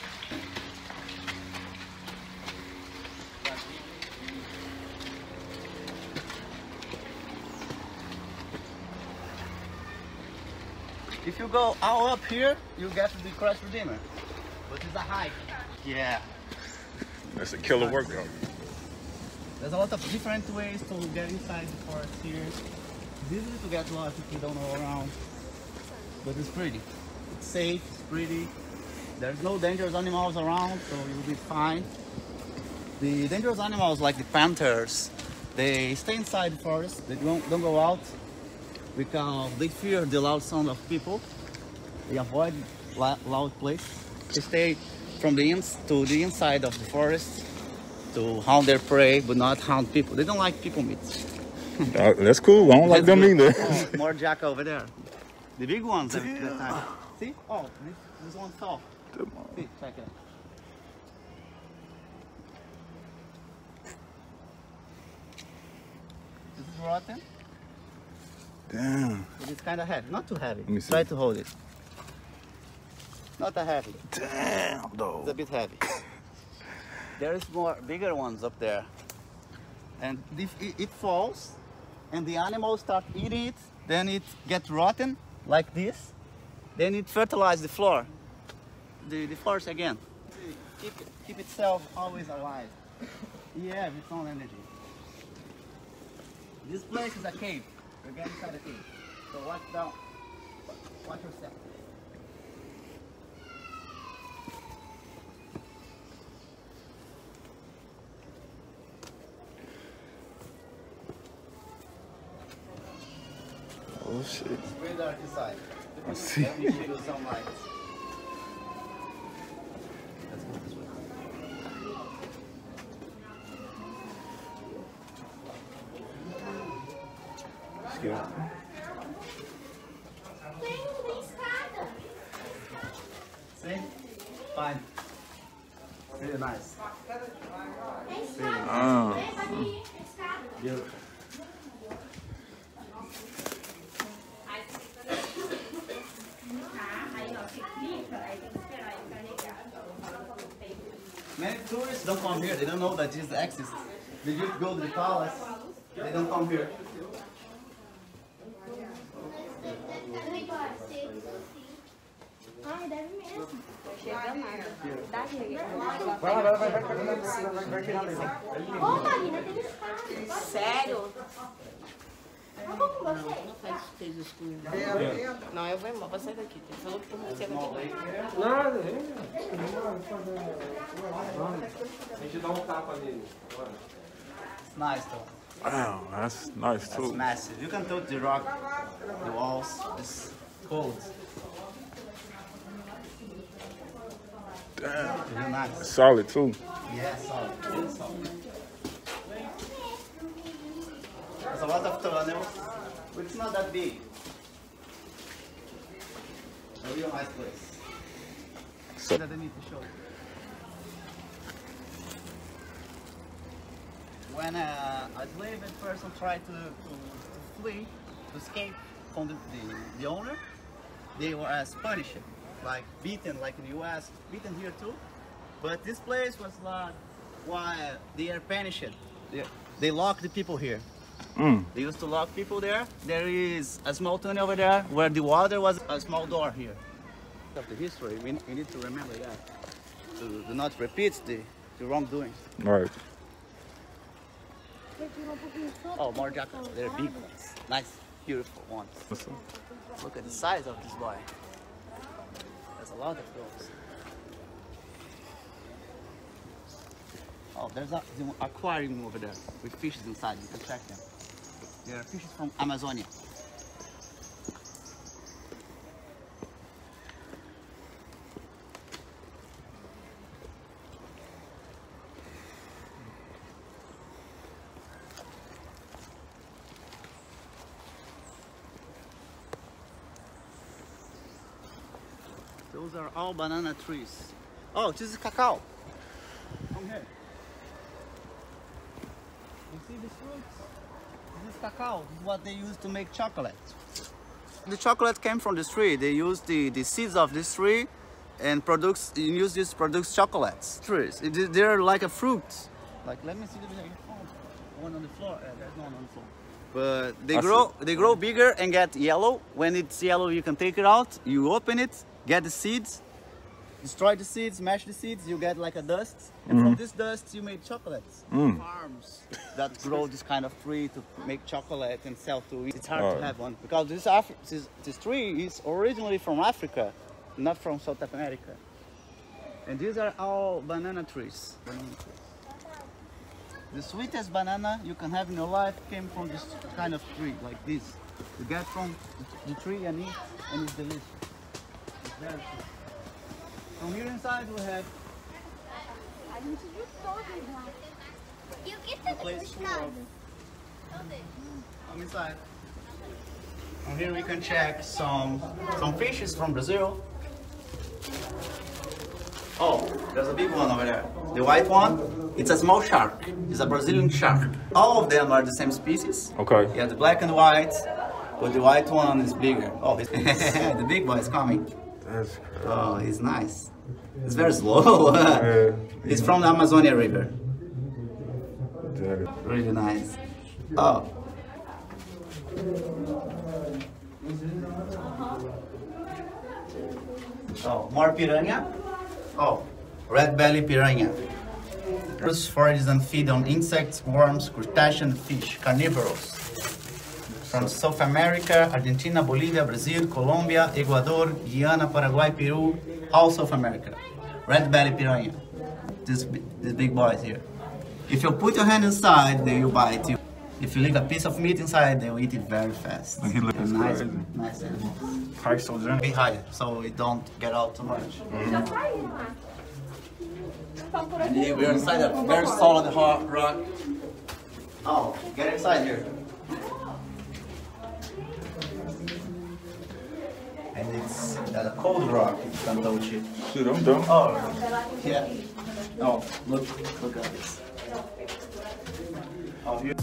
Speaker 6: If you go all up here, you get to the Christ Redeemer. But it's a hike. Yeah.
Speaker 13: That's a killer workout.
Speaker 6: There's a lot of different ways to get inside the forest here. It's easy to get lost if you don't know around. But it's pretty. It's safe, it's pretty. There's no dangerous animals around, so you'll be fine. The dangerous animals like the panthers, they stay inside the forest. They don't go out because they fear the loud sound of people. They avoid loud places. They stay from the to the inside of the forest to hunt their prey, but not hunt people. They don't like people meat.
Speaker 13: That's cool. I don't like them either.
Speaker 6: Oh, more jack over there. The big ones every time. See? Oh, this one fell. See, check it. This is rotten.
Speaker 13: Damn.
Speaker 6: It is kind of heavy. Not too heavy.
Speaker 13: Let me see.
Speaker 6: Try to hold it. Not that heavy.
Speaker 13: Damn, though.
Speaker 6: It's a bit heavy. There's more bigger ones up there. And if it falls, and the animals start eating it, then it gets rotten, like this. Then it fertilizes the floor. The forest again. Keep itself always alive. Yeah, with its own energy. This place is a cave. We're getting inside a cave. So watch down. Watch yourself.
Speaker 13: Oh shit.
Speaker 6: It's very dark inside.
Speaker 13: I see.
Speaker 6: Let me show you some lights. Let's go this way.
Speaker 13: Excuse me.
Speaker 6: See? Fine. Really nice. Beautiful. Many tourists don't come here. They don't know that this exists. They just go to the palace. They don't come here.
Speaker 11: Ai, deve mesmo. Chega mais. Dá Ô, Marina, tem escada. Sério? Eu vou com você. Não faz isso comigo. Não, eu vou embora. Vou sair daqui. Ele falou que tu não chega aqui.
Speaker 9: Nada, a gente dá tapa nele.
Speaker 6: It's nice though.
Speaker 13: Wow, that's nice too.
Speaker 6: That's massive. You can touch the rock, the walls. It's cold.
Speaker 13: Damn.
Speaker 6: Really nice.
Speaker 13: It's solid too.
Speaker 6: Yeah, solid. Really solid. There's a lot of tunnels, but it's not that big. A real nice place.
Speaker 13: So,
Speaker 6: That I need to show. When a enslaved person tried to flee, to escape from the owner, they were punished, like beaten, like in the US, beaten here too. But this place was like why they are punished. They lock the people here. They used to lock people there. There is a small tunnel over there where the water was a small door here. Of the history, we need to remember that. To do not repeat the wrongdoing.
Speaker 13: Right.
Speaker 6: Oh, more jackals. They're big ones. Nice, beautiful ones. Look at the size of this boy. There's a lot of those. Oh, there's an aquarium over there with fishes inside. You can check them. They are fishes from Amazonia. Those are all banana trees. Oh, this is cacao. Come here. You see these fruits? This is cacao. This is what they use to make chocolate. The chocolate came from this tree. They use the seeds of this tree and use this to produce chocolates. Trees. They're like a fruit. Like, let me see the one on the floor. There's no one on the floor. But they grow bigger and get yellow. When it's yellow, you can take it out. You open it, get the seeds, destroy the seeds, mash the seeds. You get like a dust, and from this dust, you make chocolates. Farms that grow this kind of tree to make chocolate and sell to. It's hard to have one because this tree is originally from Africa, not from South America. And these are all banana trees. The sweetest banana you can have in your life came from this kind of tree, like this. You get from the tree and eat, and it's delicious. It's very sweet. From here inside we have a place full of... Come inside. From here we can check some fishes from Brazil. Oh, there's a big one over there. The white one, it's a small shark. It's a Brazilian shark. All of them are the same species.
Speaker 13: Okay.
Speaker 6: Yeah, the black and white, but the white one is bigger. Oh, the big boy is coming.
Speaker 13: That's crazy.
Speaker 6: Oh, he's nice. It's very slow. It's from the Amazonia River. Really nice. Oh. Oh, more piranha. Oh, red belly piranha. Roots forages and feed on insects, worms, crustacean fish, carnivorous. From South America, Argentina, Bolivia, Brazil, Colombia, Ecuador, Guyana, Paraguay, Peru, all South America. Red belly piranha. These big boys here. If you put your hand inside, they will bite you. If you leave a piece of meat inside, they will eat it very fast.
Speaker 13: He looks
Speaker 6: nice
Speaker 13: animals.
Speaker 6: Price so generous. Be higher, so it don't get out too much. And here we're inside a very solid rock. Oh, get inside here. And it's a cold rock, you can't touch it.
Speaker 13: Shit, I'm done.
Speaker 6: Oh, yeah. Oh, look at this. Oh, here.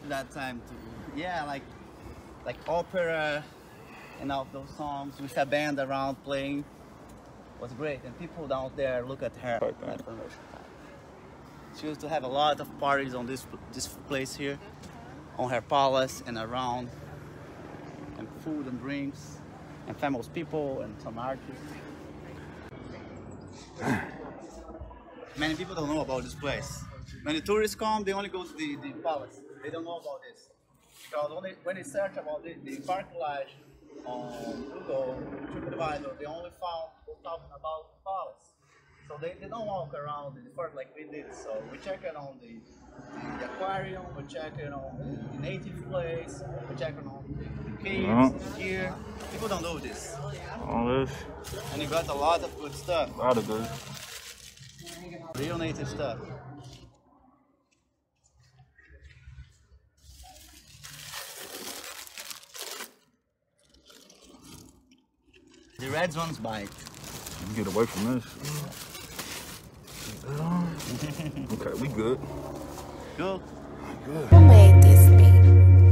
Speaker 6: that time too. Yeah, like opera and all those songs with a band around playing was great. And people down there look at her at promotion time. She used to have a lot of parties on this place here, on her palace and around, and food and drinks, and famous people and some artists. Many people don't know about this place. When the tourists come, they only go to the palace. They don't know about this. Because when they search about the park lodge on Google, TripAdvisor, they only found people talking about the palace. So they don't walk around the fort like we did. So we check it on the aquarium, we check it on the native place, we check it on the caves here. People don't know this.
Speaker 14: All this.
Speaker 6: And you got a lot of good stuff.
Speaker 14: A lot of good.
Speaker 6: Real native stuff. The red ones bite.
Speaker 14: Get away from this. Okay, we good.
Speaker 6: Good.
Speaker 14: Good.
Speaker 8: Who made this beat?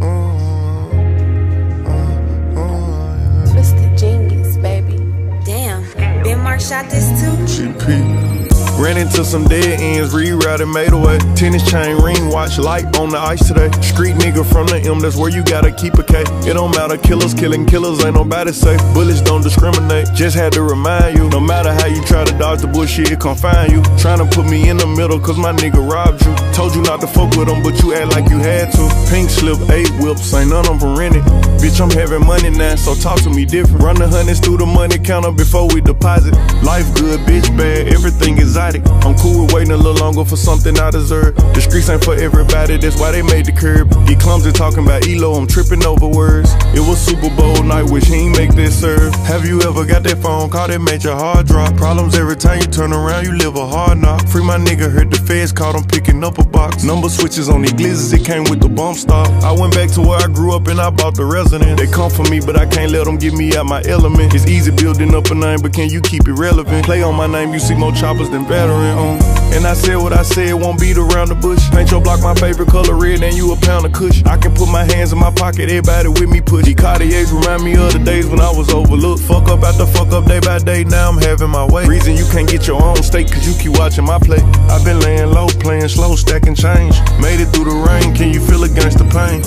Speaker 8: Twisted Genius, baby. Damn, Ben Mark shot this too?
Speaker 4: GP. Ran into some dead ends, rerouted, made away. Tennis chain, ring watch, light on the ice today. Street nigga from the M, that's where you gotta keep a K. It don't matter, killers killing killers, ain't nobody safe. Bullets don't discriminate, just had to remind you. No matter how you try to dodge the bullshit, it confine you. Tryna put me in the middle, cause my nigga robbed you. Told you not to fuck with him, but you act like you had to. Pink slip, 8 whips, ain't none of them rented. Bitch, I'm having money now, so talk to me different. Run the hundreds through the money counter before we deposit. Life good, bitch bad, everything exotic. I'm cool with waiting a little longer for something I deserve. The streets ain't for everybody, that's why they made the curb. Get clumsy talking about ELO, I'm tripping over words. It was Super Bowl night, wish he ain't make this serve. Have you ever got that phone call that made your heart drop? Problems every time you turn around, you live a hard knock. Free my nigga, heard the feds caught him picking up a box. Number switches on these glizzards, it came with the bump stop. I went back to where I grew up and I bought the residence. They come for me, but I can't let them get me out my element. It's easy building up a name, but can you keep it relevant? Play on my name, you see more choppers than veteran on. And I said what I said, won't beat around the bush. Paint your block my favorite color, red, and you a pound of kush. I can put my hands in my pocket, everybody with me push. Cartiers remind me of the days when I was overlooked. Fuck up after fuck up, day by day, now I'm having my way. Reason you can't get your own steak, cause you keep watching my play. I've been laying low, playing slow, stacking change. Made it through the rain, can you feel against the pain?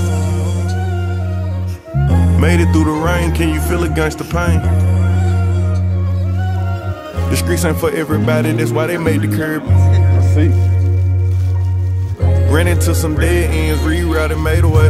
Speaker 4: Made it through the rain, can you feel against the pain? The streets ain't for everybody, that's why they made the curb. I see. Ran into some dead ends, rerouted, made away.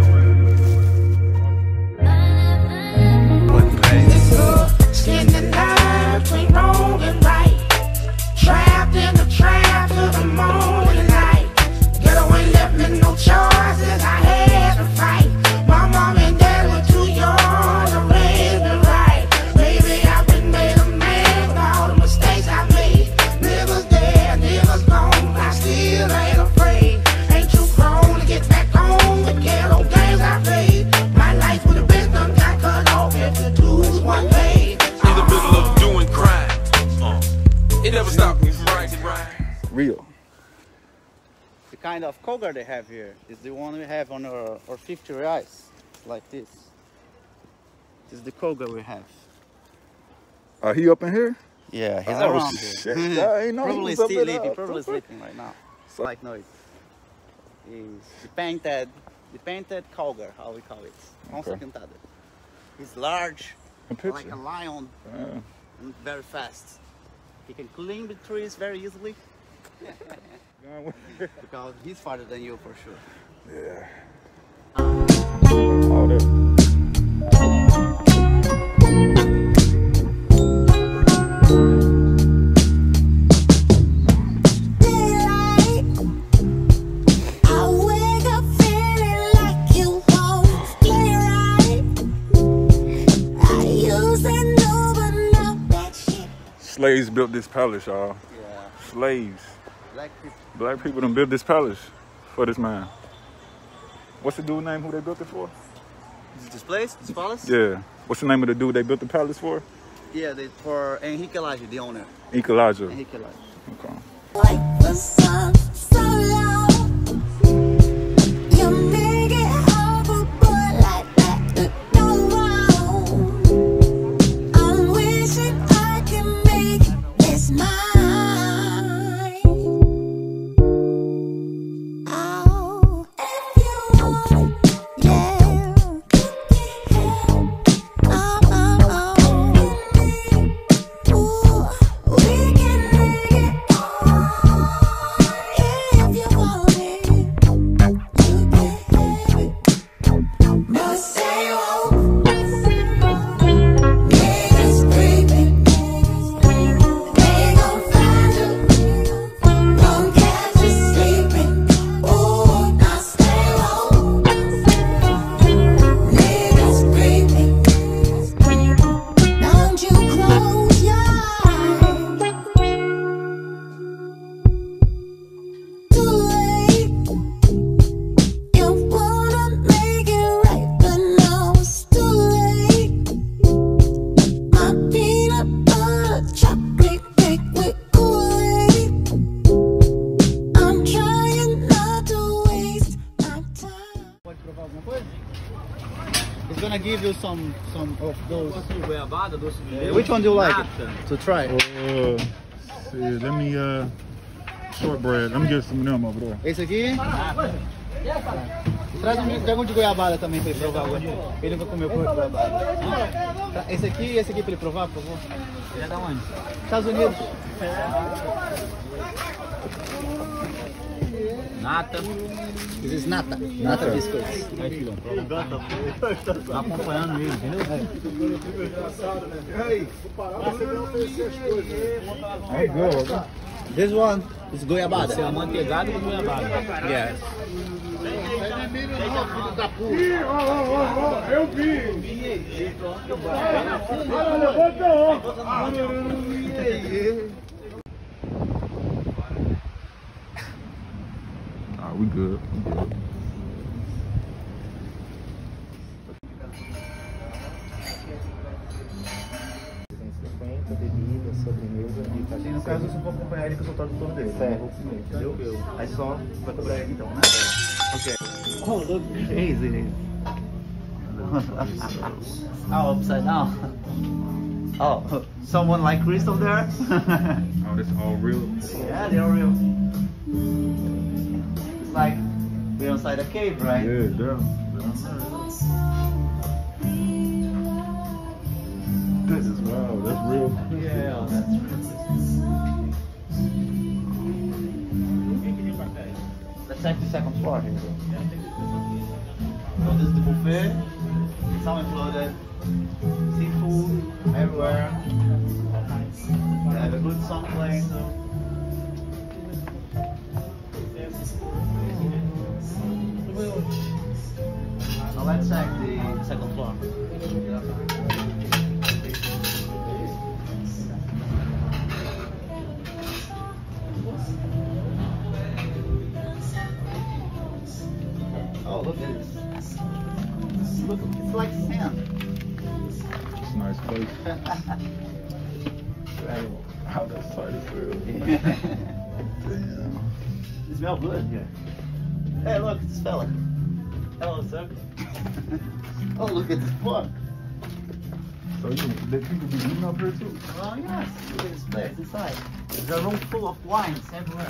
Speaker 3: Skin line between wrong and right. Trapped in the trap till the morning light. Ghetto ain't left me no choices, I had to fight. My mom and dad were too young to raise me right. Maybe I've been made a man with all the mistakes I made. Niggas dead, niggas gone, I still ain't afraid. Ain't too grown to get back home with ghetto games I played. My life would have been done, got cut off if the dudes one paid.
Speaker 15: In the middle of doing crime, it never stopped me from writing right.
Speaker 14: Real.
Speaker 6: The kind of cougar they have here is the one we have on our 50 reais, like this. This is the cougar we have.
Speaker 14: Are he up in here?
Speaker 6: Yeah, he's
Speaker 14: Oh,
Speaker 6: around
Speaker 14: shit.
Speaker 6: here.
Speaker 14: I ain't know he
Speaker 6: Probably
Speaker 14: was up in
Speaker 6: sleeping,
Speaker 14: there.
Speaker 6: probably sleeping right now.
Speaker 14: So-
Speaker 6: Like noise. He's the painted cougar, how we call it. Onça
Speaker 14: Okay.
Speaker 6: pintada. He's large,
Speaker 14: A picture.
Speaker 6: like a lion, and very fast. He can climb the trees very easily. Because he's farther than you for sure.
Speaker 14: Yeah. All that. Slaves built this palace, y'all.
Speaker 6: Yeah.
Speaker 14: Slaves.
Speaker 6: Black people.
Speaker 14: Black people done built this palace for this man. What's the dude name who they built it for?
Speaker 6: Is it this place? This palace?
Speaker 14: Yeah. What's the name of the dude they built the palace for?
Speaker 6: Yeah, for Henrique Lage, the owner.
Speaker 14: Ecological.
Speaker 6: Henrique Lage.
Speaker 14: Okay.
Speaker 3: Like the sun, so low. You
Speaker 6: some of those. Which one do you like to try?
Speaker 14: See, let me shortbread. Let me get some of them over there.
Speaker 6: Esse aqui? Traz um de goiabada também pra ele provar. Ele vai comer goiabada. Esse aqui e esse aqui pra ele provar, por favor. Ele é da onde? Estados Unidos. Nata. This is nata. Nata biscuits. Aí, filhão, prova. Tá acompanhando ele, entendeu? Aí, good. This one is goiabada. Esse é amanteigado com goiabada. Yes.
Speaker 4: Eu vi!
Speaker 14: We good. We good.
Speaker 6: Bebida, sobremesa e cachê. No caso, você for acompanhar ele com o tradutor dele. Certo. Entendeu? Aí só vai cobrar ele então, né? Ok. Oh, look crazy. Oh, upside down. Oh, someone like Crystal there?
Speaker 14: Oh, this all real?
Speaker 6: Yeah, they're real. It's like we're inside a cave, right?
Speaker 14: Yeah, damn. This is wow, that's real.
Speaker 6: Yeah, that's real. Let's check the second floor here. So this is the buffet. It's all included. Seafood everywhere. They have a good song playing. So let's check the second floor. Oh, look at this. Look, it's like sand.
Speaker 14: It's a nice place.
Speaker 6: Incredible.
Speaker 14: How that side is real.
Speaker 6: Damn. It smells good here. Hey, look, it's this fella. Hello, sir. Oh, look at this plug.
Speaker 14: So you can let people be eating up here too?
Speaker 6: Well, yes. Look at this place inside. There's a room full of wines everywhere.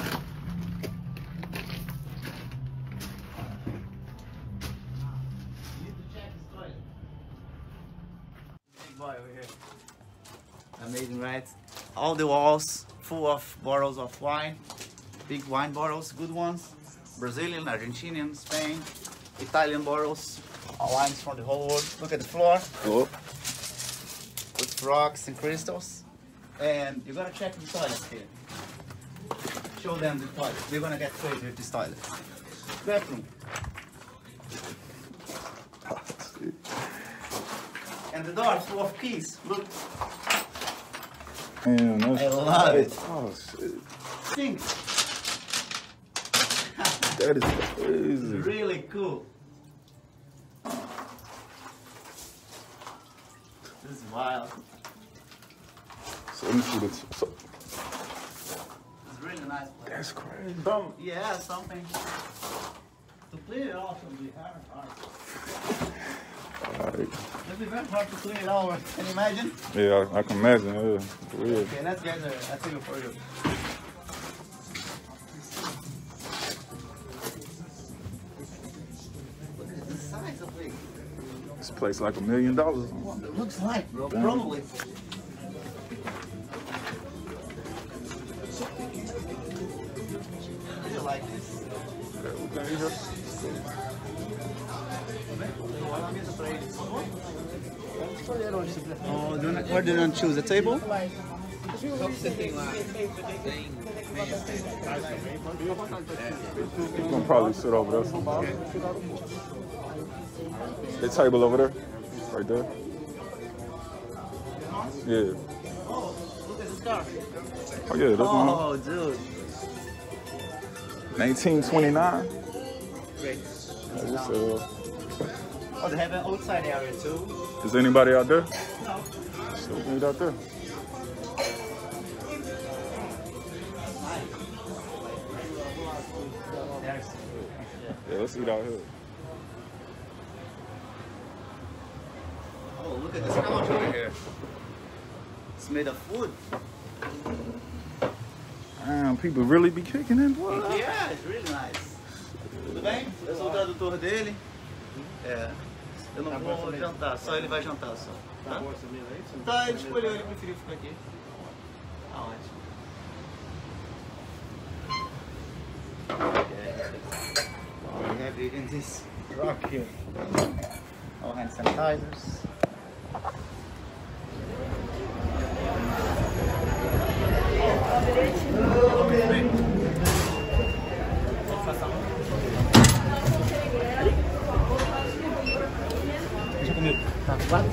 Speaker 6: Big boy over here. Amazing, right? All the walls full of bottles of wine. Big wine bottles, good ones. Brazilian, Argentinian, Spain, Italian bottles. All wines from the whole world. Look at the floor.
Speaker 14: Cool.
Speaker 6: With rocks and crystals. And you're gonna check the toilet here. Show them the toilet. We're gonna get crazy with this toilet. Bathroom. And the door is full of keys. Look.
Speaker 14: Damn, that's
Speaker 6: I love it.
Speaker 14: Oh shit.
Speaker 6: Sink.
Speaker 14: That is crazy.
Speaker 6: Really cool. This is wild.
Speaker 14: So let me see this. So,
Speaker 6: It's really nice place.
Speaker 14: that's crazy.
Speaker 6: Yeah, something. To clean it off will be hard.
Speaker 14: Alright.
Speaker 6: It'll be very hard to clean it all. Can you imagine?
Speaker 14: Yeah, I can imagine. Yeah, for real.
Speaker 6: Okay, let's get a figure for you. Look at the size of it.
Speaker 14: This place like $1 million.
Speaker 6: It looks like, bro.
Speaker 14: Damn.
Speaker 6: Probably. I feel like this. Oh, where do you want to choose? A table?
Speaker 14: You can probably sit over there somewhere. The table over there. Right there. Yeah.
Speaker 6: Oh, look at this car.
Speaker 14: Oh yeah, that's one.
Speaker 6: Oh, dude.
Speaker 14: 1929.
Speaker 6: Great.
Speaker 14: Oh,
Speaker 6: they have an outside area too.
Speaker 14: Is anybody out there?
Speaker 6: No.
Speaker 14: Still meet out there. Yeah, let's eat out here.
Speaker 6: Oh, look at this couch over here. It's made of wood.
Speaker 14: Damn, people really be kicking in, boy.
Speaker 6: Yeah, it's really nice. Tudo bem? Eu sou o tradutor dele. É. Eu não vou jantar, só ele vai jantar só. Tá? Tá, ele escolheu, ele preferiu ficar aqui. Tá ótimo. We have it in this rock here. All hand sanitizers. Deixa comigo. Tá, 4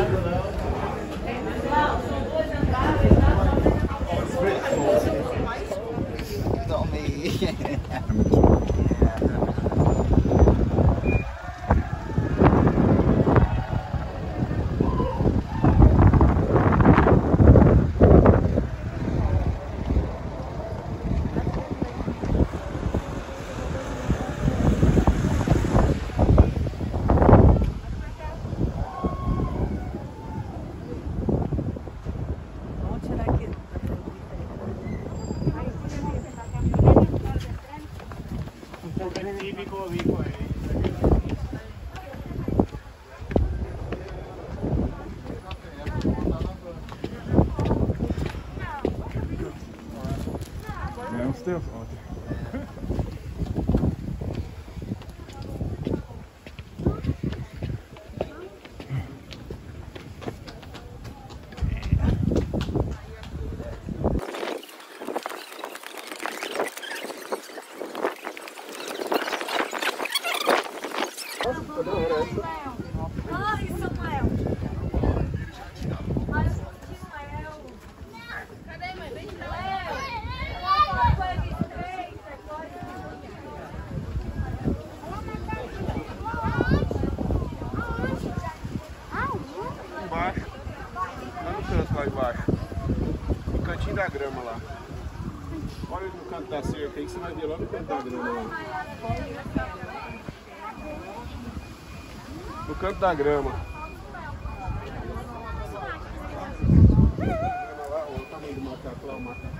Speaker 6: Don't me.
Speaker 14: Yeah, I'm still salty.
Speaker 16: Embaixo, lá no canto lá embaixo, no cantinho da grama lá. Olha no canto da cerca aí que você vai ver lá no canto da grama lá. No canto da grama. Olha o tamanho do macaco lá, o macaco.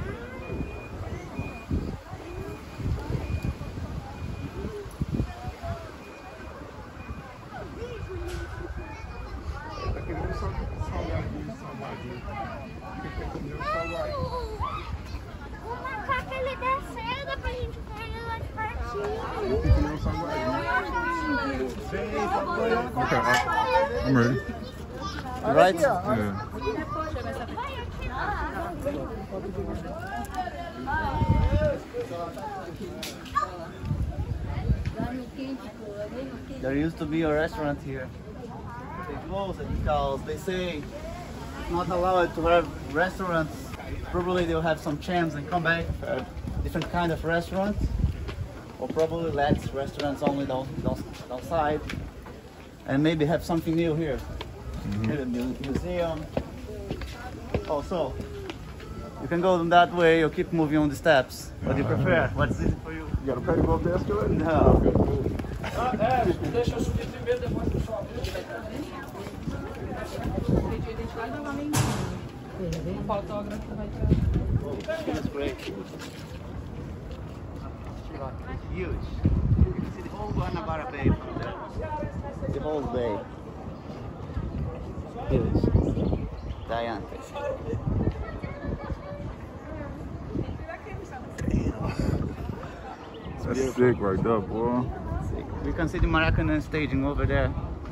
Speaker 3: O macaco ele desceu, dá pra gente pegar lá de pertinho.
Speaker 14: Okay, I'm ready.
Speaker 6: Right?
Speaker 14: Yeah.
Speaker 6: There used to be a restaurant here. They closed it because they say it's not allowed to have restaurants. Probably they'll have some chance and come back for a different kind of restaurant. Or probably let restaurants only outside. And maybe have something new here. Maybe a museum. Also, you can go that way or keep moving on the steps. What do you prefer? What's easy for you?
Speaker 16: You got a pay to go up there, Stuart?
Speaker 6: No.
Speaker 7: Deixa eu subir primeiro, depois eu sobe. O fotógrafo vai tirar.
Speaker 6: That's great. Huge. You can see the whole Guanabara Bay from there. The whole bay. Huge. Gigantic.
Speaker 14: That's sick right there, boy.
Speaker 6: Sick. We can see the Maracanã staging over there.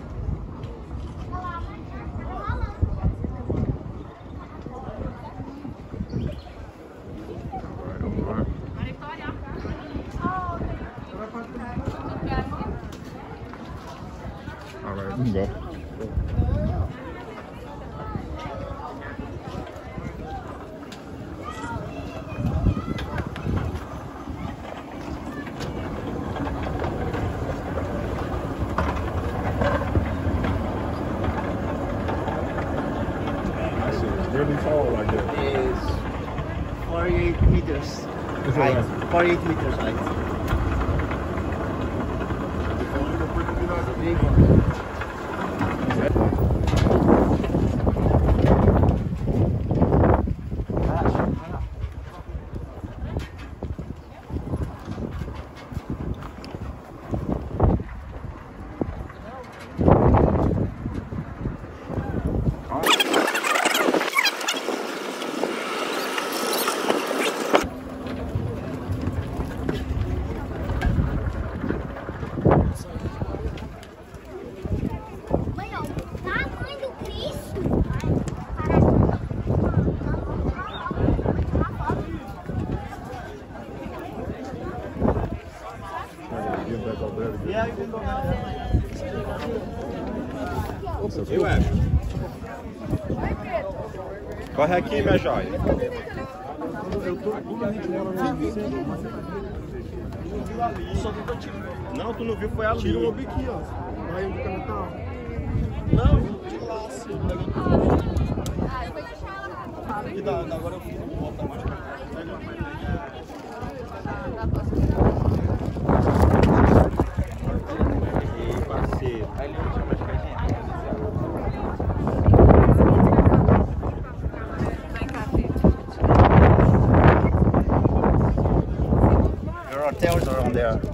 Speaker 14: Alright, we can go. That shit is really tall like that.
Speaker 6: It is 48 meters
Speaker 14: It's
Speaker 6: height.
Speaker 14: a
Speaker 6: 48 meters height. Big one.
Speaker 14: Corre aqui, minha joia. Não, tu não viu, foi ali. Tira o biquinho, ó. Aí o canal. Não, de lá, assim. E dá, agora eu fiz volta mais pra cá. E parceiro. Aí ele não tinha mais caixinha.
Speaker 6: Your hotels are on there.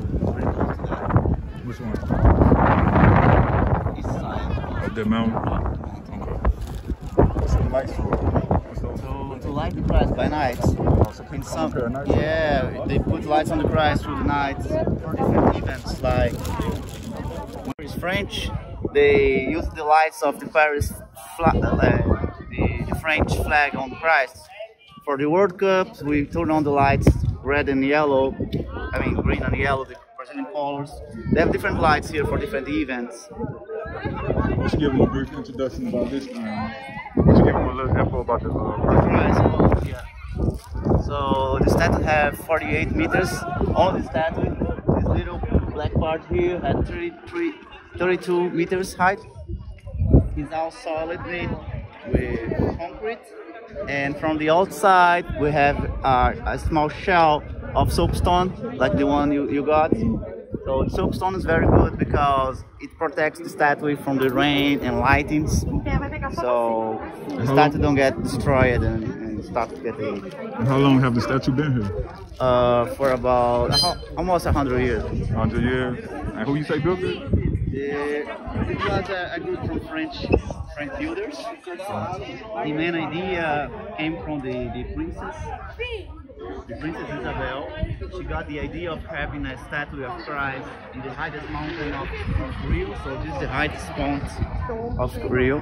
Speaker 14: Which one?
Speaker 6: East side.
Speaker 14: Of the mountain? Okay. What's the lights for?
Speaker 6: To light the price by night. In some, yeah, they put lights on the price through the night for different events. Like when it's French, they use the lights of the Paris flag, the French flag on the price. For the World Cup, we turn on the lights red and yellow. I mean green and yellow, the Brazilian colors. They have different lights here for different events.
Speaker 14: Let's give them a brief introduction about this one. Let's give them a little info about the
Speaker 6: price. Oh, yeah. So the statue have 48 meters. All the statue, this little black part here had 32 meters height. It's all solid made with concrete. And from the outside, we have a small shell of soapstone, like the one you got. So the soapstone is very good because it protects the statue from the rain and lightings. So the statue don't get destroyed and start getting.
Speaker 14: And how long have the statue been here?
Speaker 6: For about almost 100 years.
Speaker 14: 100 years. And who you say built it?
Speaker 6: It was a group from French builders. The main idea came from the princess. The Princess Isabel. She got the idea of having a statue of Christ in the highest mountain of Rio. So this is the highest point of Rio.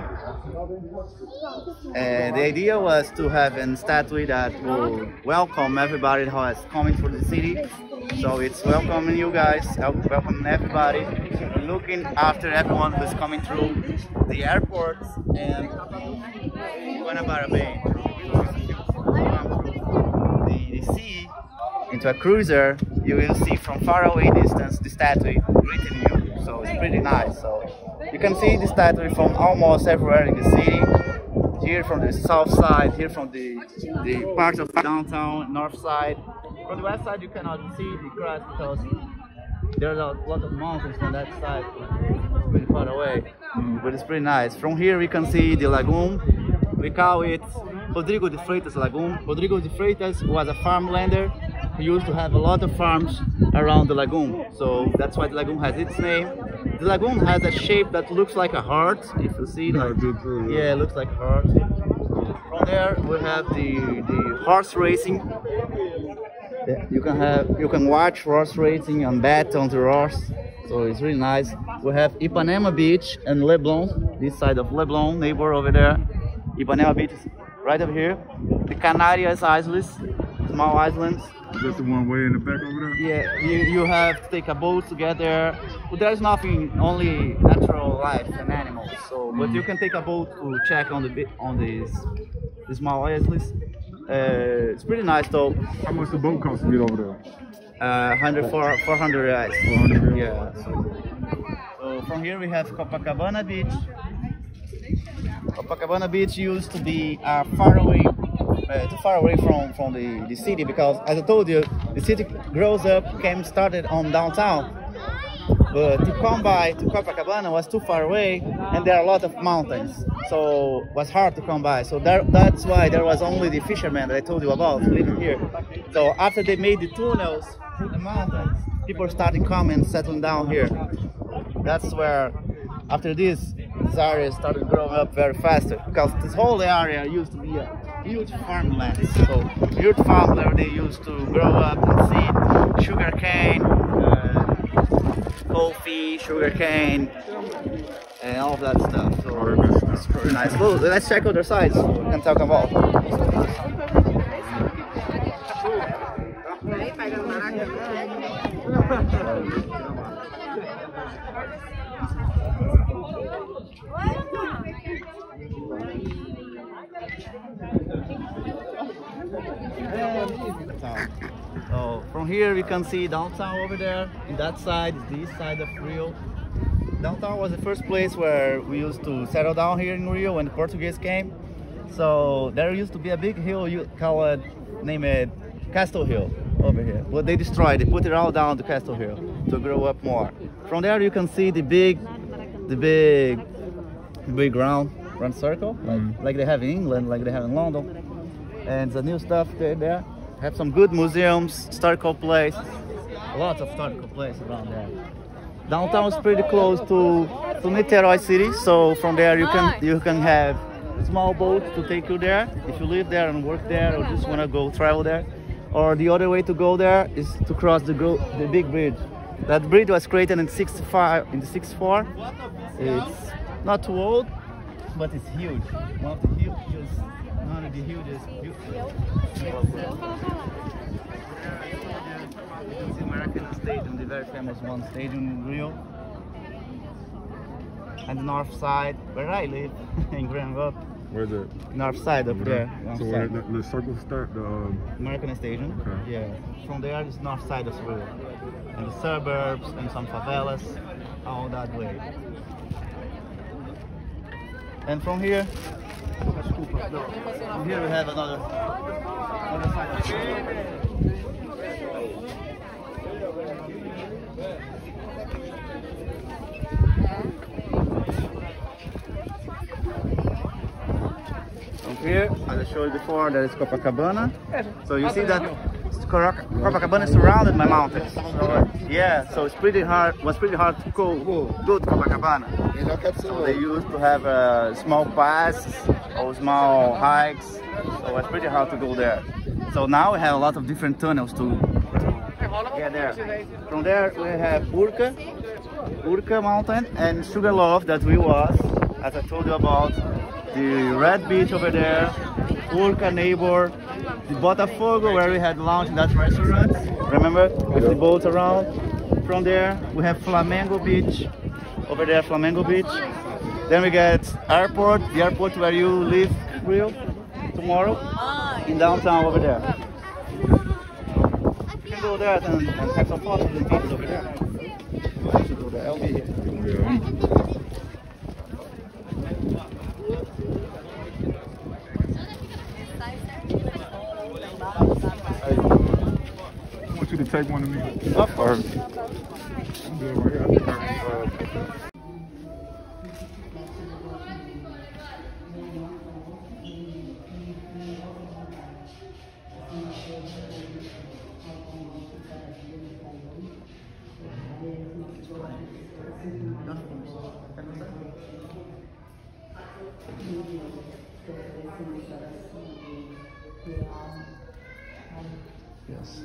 Speaker 6: And the idea was to have a statue that will welcome everybody who is coming to the city. So it's welcoming you guys, welcoming everybody, looking after everyone who's coming through the airport and Guanabara Bay. The sea into a cruiser, you will see from far away distance the statue greeting you. So it's pretty nice. So you can see the statue from almost everywhere in the city. Here from the south side, here from the part of downtown, north side. From the west side you cannot see the crest because there's a lot of mountains on that side. It's pretty far away, but it's pretty nice. From here we can see the lagoon. We call it Rodrigo de Freitas Lagoon. Rodrigo de Freitas was a farmlander who used to have a lot of farms around the lagoon. So that's why the lagoon has its name. The lagoon has a shape that looks like a heart, if you see. Like, yeah, it looks like a heart. From there we have the horse racing. You can watch horse racing and bet on the horse. So it's really nice. We have Ipanema Beach and Leblon, this side of Leblon, neighbor over there. Ipanema Beach is right over here. The Canarias Islands, small islands.
Speaker 14: Is that the one way in the back over there?
Speaker 6: Yeah, you have to take a boat to get there. But there's nothing, only natural life and animals. So, but you can take a boat to check on the small islands. It's pretty nice though.
Speaker 14: How much the boat cost to get over there?
Speaker 6: 400 reais. Yeah. So from here we have Copacabana Beach. Copacabana Beach used to be too far away from the city because, as I told you, the city grows up, started on downtown. But to come by to Copacabana was too far away, and there are a lot of mountains, so it was hard to come by. So that's why there was only the fishermen that I told you about living here. So after they made the tunnels through the mountains, people started coming, settling down here. That's where, after this area started growing up very fast because this whole area used to be a huge farmland. So huge farmland, they used to grow up and see sugar cane, coffee, sugar cane, and all of that stuff. So it's pretty nice. Well, let's check other sides. We can talk about. here we can see downtown over there. In that side is the east side of Rio. Downtown was the first place where we used to settle down here in Rio when the Portuguese came. So there used to be a big hill named Castle Hill over here. But they destroyed it, put it all down to Castle Hill to grow up more. From there you can see the big round circle, like they have in England, like they have in London. And the new stuff there. Have some good museums, historical places, lots of historical places around there. Downtown is pretty close to Niterói city, so from there you can have small boats to take you there if you live there and work there, or just want to go travel there. Or the other way to go there is to cross the big bridge. That bridge was created in the 64. It's not too old, but it's huge. One of the hugest. The American Stadium, the very famous one stadium in Rio. And the north side, where I live, in Granville.
Speaker 14: Where's it?
Speaker 6: North side up there.
Speaker 14: So where the circle start? The
Speaker 6: American Stadium.
Speaker 14: Okay.
Speaker 6: Yeah. From there is north side of Rio. And the suburbs and some favelas, all that way. And from here we have another side of Rio. From here, as I showed you before, there is Copacabana. So you see that Copacabana is surrounded by mountains. So it's pretty hard. Was pretty hard to go to Copacabana. So they used to have small passes or small hikes. So it's pretty hard to go there. So now we have a lot of different tunnels to get there. From there we have Urca Mountain and Sugarloaf that we was, as I told you about. The Red Beach over there, Urca neighbor, the Botafogo where we had lunch in that restaurant, remember, with the boats around. From there we have Flamengo Beach, over there Flamengo Beach. Then we get airport, the airport where you live, Rio, tomorrow, in downtown over there. You can go there and have some photos and videos over there. I'll be here.
Speaker 14: I want you to take one of me.
Speaker 6: Of course.
Speaker 14: I'm good right here.
Speaker 6: Yes.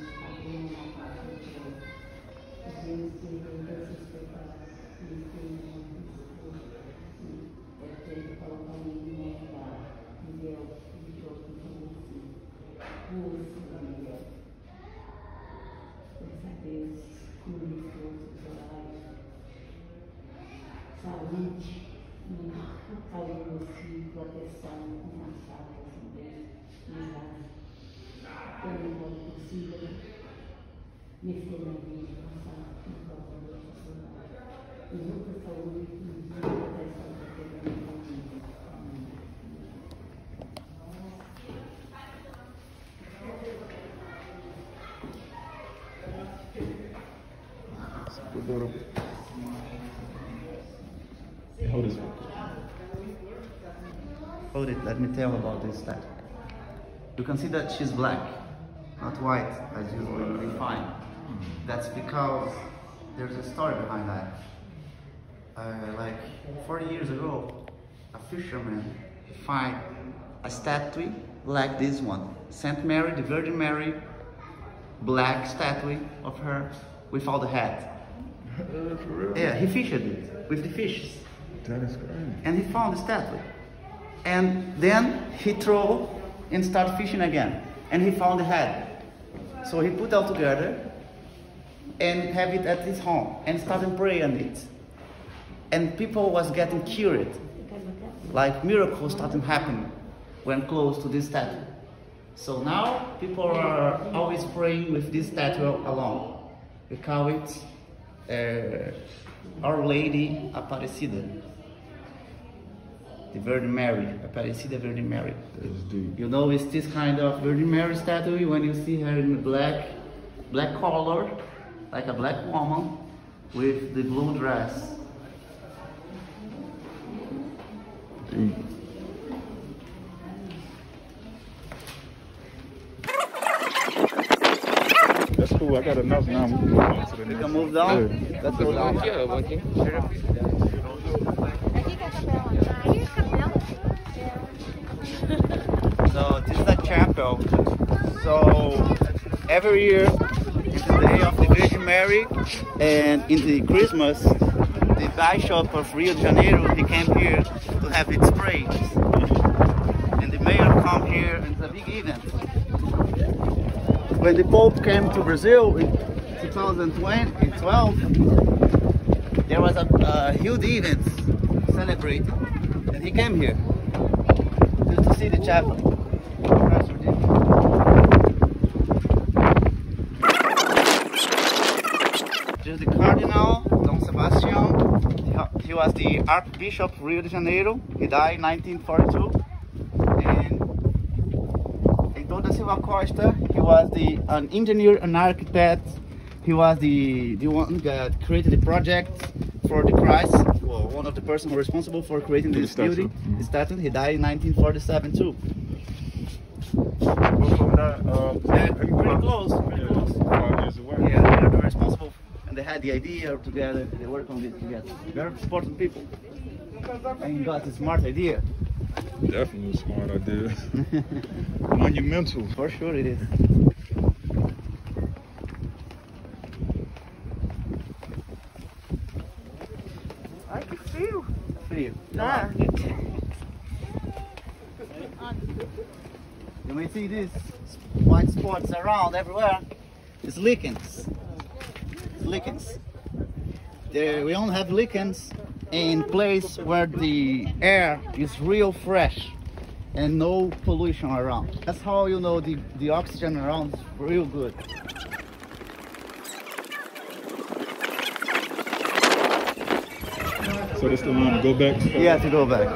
Speaker 14: Hold this.
Speaker 6: Hold it, let me tell you about this statue. You can see that she's black, not white, as usually we find. That's because there's a story behind that. Like 40 years ago, a fisherman find a statue like this one. Saint Mary, the Virgin Mary, black statue of her with all the head.
Speaker 14: For real?
Speaker 6: Yeah, he fished it with the fishes.
Speaker 14: That is crazy.
Speaker 6: And he found the statue. And then he threw and started fishing again. And he found the head. So he put all together and have it at his home and started praying on it. And people was getting cured. Like miracles started happening when close to this statue. So now people are always praying with this statue alone. We call it Our Lady Aparecida. The Virgin Mary, Aparecida Virgin Mary. You know, it's this kind of Virgin Mary statue when you see her in black color, like a black woman with the blue dress.
Speaker 14: That's cool. I got enough now.
Speaker 6: We can move down.
Speaker 14: Yeah.
Speaker 6: Let's go down. So this is a chapel. So every year it's the day of the Virgin Mary, and in the Christmas, the Bishop of Rio De Janeiro, he came here to have its praise. And the mayor come here, and it's a big event. When the Pope came to Brazil in 2012, there was a huge event celebrated, and he came here to see the chapel. There's the Cardinal Dom Sebastian. He was the Archbishop of Rio de Janeiro. He died in 1942. And Dom Silva Costa, he was an engineer and architect. He was the one that created the project for the Christ. Well, one of the persons responsible for creating this building, the statue. He died in 1947 too. Pretty close. Yeah, they're responsible, and they had the idea together. They work on this together. Very important people, and he got a smart idea.
Speaker 14: Definitely a smart idea. Monumental.
Speaker 6: For sure it is.
Speaker 11: Ai, que frio.
Speaker 6: Frio.
Speaker 11: Ah.
Speaker 6: You may see these white spots around everywhere. It's lichens. Lichens. We only have lichens in place where the air is real fresh and no pollution around. That's how you know the oxygen around is real good.
Speaker 14: So that's the one to go back?
Speaker 6: Yeah, to go back.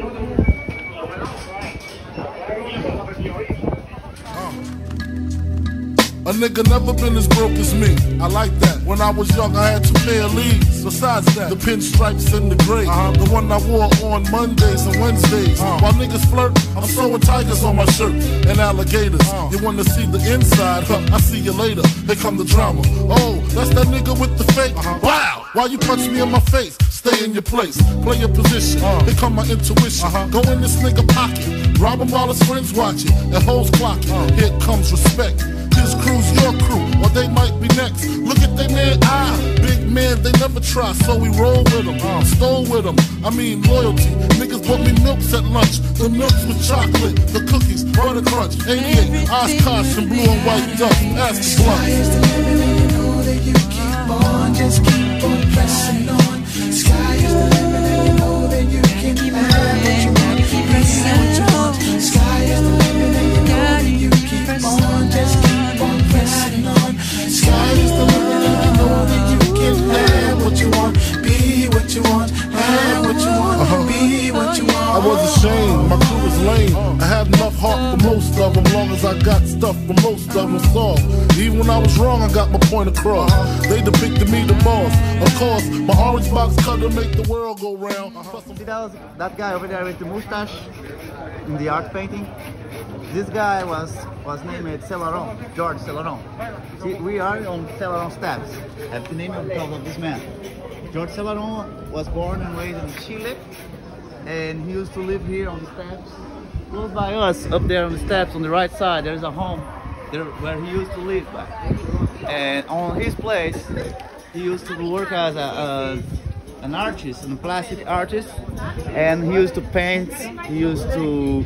Speaker 4: A nigga never been as broke as me. I like that. When I was young, I had 2 pair of leads. Besides that, the pinstripes and the gray. The one I wore on Mondays and Wednesdays. While niggas flirt, I'm sewing tigers on my shirt and alligators. You wanna see the inside? Huh, I see you later. Here come the drama. Oh, that's that nigga with the fake. Wow! Why you punch me in my face? Stay in your place. Play your position. Here come my intuition. Go in this nigga pocket. Rob him while his friends watching and hoes clocking. Here comes respect. His crew's your crew, or they might be next. Look at they man, big man, they never try, so we roll with them, stole with them. I mean loyalty. Niggas bought me milks at lunch. The milks with chocolate, the cookies, butter crunch, 88, Oshkosh, and blue and white duck. Ask the blunt.
Speaker 17: Sky is the limit, and you know that you keep on, just keep on pressing on. Sky is the limit, and you know that you can have what you want, be what you want. Sky is the limit, and you know that you keep on, just keep on pressing on. Sky is the limit, and you know that you can have what you want, be what you want, have what you want, be what you want.
Speaker 4: I was ashamed, my crew was lame. I had enough heart for most of them, long as I got stuff for most of them solved. Even when I was wrong, I got my point across. They depicted me the boss. Of course, my orange box cutter make the world go round.
Speaker 6: See that guy over there with the mustache in the art painting? This guy was named Celeron, George Celeron. See, we are on Celeron steps. I have the name because of this man. George Celeron was born and raised in Chile, and he used to live here on the steps. Close by us, up there on the steps on the right side, there is a home there where he used to live by. And on his place, he used to work as an artist, a plastic artist, and he used to paint, he used to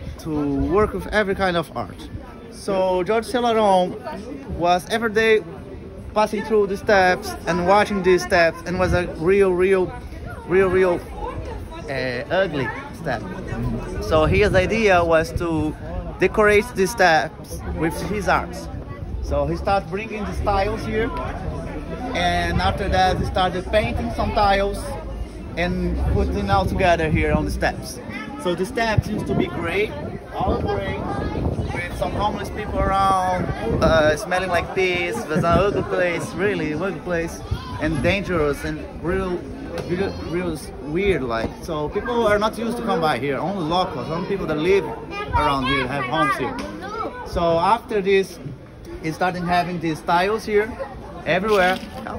Speaker 6: work with every kind of art. So George Celeron was every day passing through the steps and watching these steps, and was a real ugly step. So his idea was to decorates the steps with his arts. So he started bringing the tiles here, and after that he started painting some tiles and putting it all together here on the steps. So the steps used to be gray, all gray, with some homeless people around, smelling like piss. It was an ugly place, really ugly place, and dangerous and real weird like. So people are not used to come by here, only locals, only people that live around here have homes here. So after this, he started having these tiles here everywhere.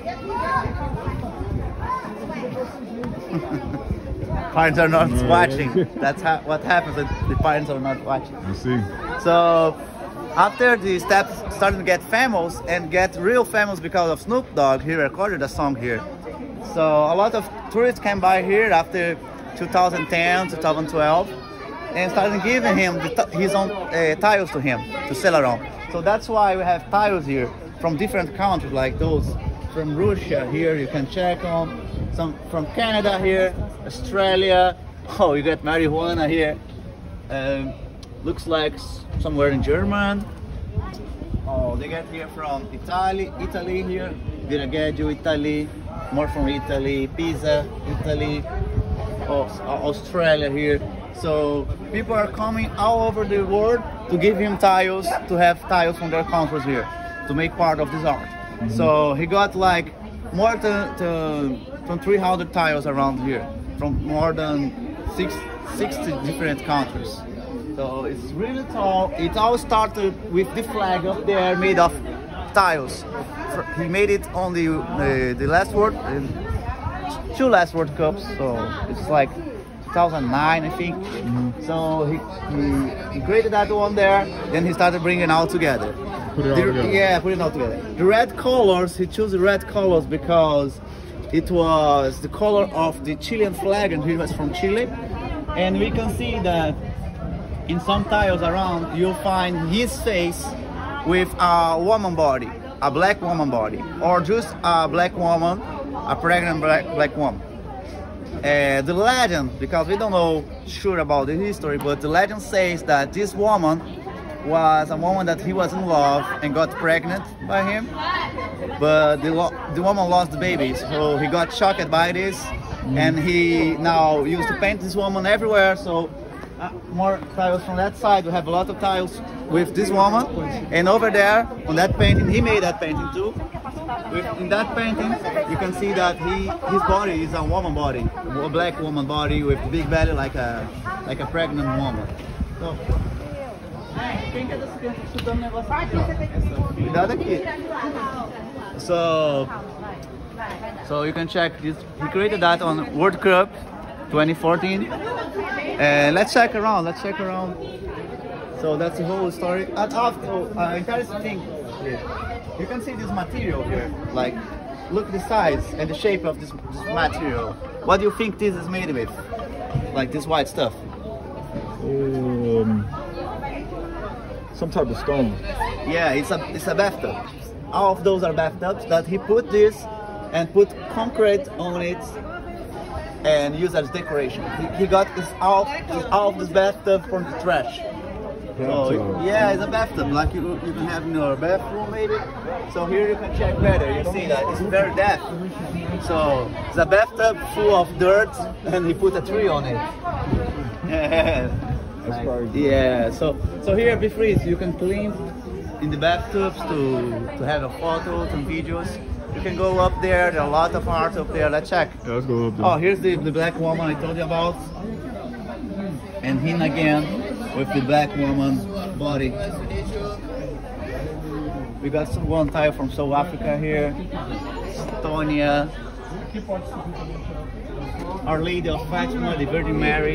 Speaker 6: Parents are not watching. That's what happens when the parents are not watching.
Speaker 14: I see.
Speaker 6: So after the steps started to get famous and get real famous because of Snoop Dogg, he recorded a song here. So a lot of tourists came by here after 2010, 2012, and started giving him his own tiles to him to sell around. So that's why we have tiles here from different countries, like those from Russia here, you can check on. Some from Canada here, Australia. Oh, you got marijuana here. Looks like somewhere in German. Oh, they get here from Italy here. Viraggio, Italy. More from Italy. Pisa, Italy. Oh, Australia here. So people are coming all over the world to give him tiles, to have tiles from their countries here, to make part of this art. So he got like more than 300 tiles around here, from more than 60 different countries. So it's really tall. It all started with the flag up there made of tiles. He made it on the last World, 2 last World Cups, so it's like 2009 I think. So he created that one there, then he started bringing it all together.
Speaker 14: Put it all together.
Speaker 6: Yeah, put it all together. The red colors, he chose the red colors because it was the color of the Chilean flag, and he was from Chile. And we can see that in some tiles around, you'll find his face with a woman body, a black woman body, or just a black woman, a pregnant black woman. The legend, because we don't know sure about the history, but the legend says that this woman was a woman that he was in love and got pregnant by him, but the woman lost the baby, so he got shocked by this, and he now used to paint this woman everywhere. So more tiles from that side. We have a lot of tiles with this woman, and over there on that painting, he made that painting too. In that painting, you can see that his body is a woman body, a black woman body with big belly, like a pregnant woman. So, so you can check this. He created that on World Cup 2014. And let's check around. So that's the whole story. And also, interesting thing here. You can see this material here. Like, look at the size and the shape of this material. What do you think this is made with? Like this white stuff.
Speaker 14: Some type of stone.
Speaker 6: Yeah, it's a bathtub. All of those are bathtubs that he put this and put concrete on it and used as decoration. He got all of this bathtub from the trash. So, yeah, it's a bathtub like you can have in your bathroom maybe. So here you can check better. You see that it's very depth. So it's a bathtub full of dirt, and he put a tree on it. Yeah, so here be free, so you can clean in the bathtubs to have a photo, some videos. You can go up there. There are a lot of art up there. Let's check.
Speaker 14: Yeah, let's go up there.
Speaker 6: Oh, here's the black woman I told you about, and him again with the black woman body. We got one tile from South Africa here, Estonia. Our Lady of Fatima, the Virgin Mary.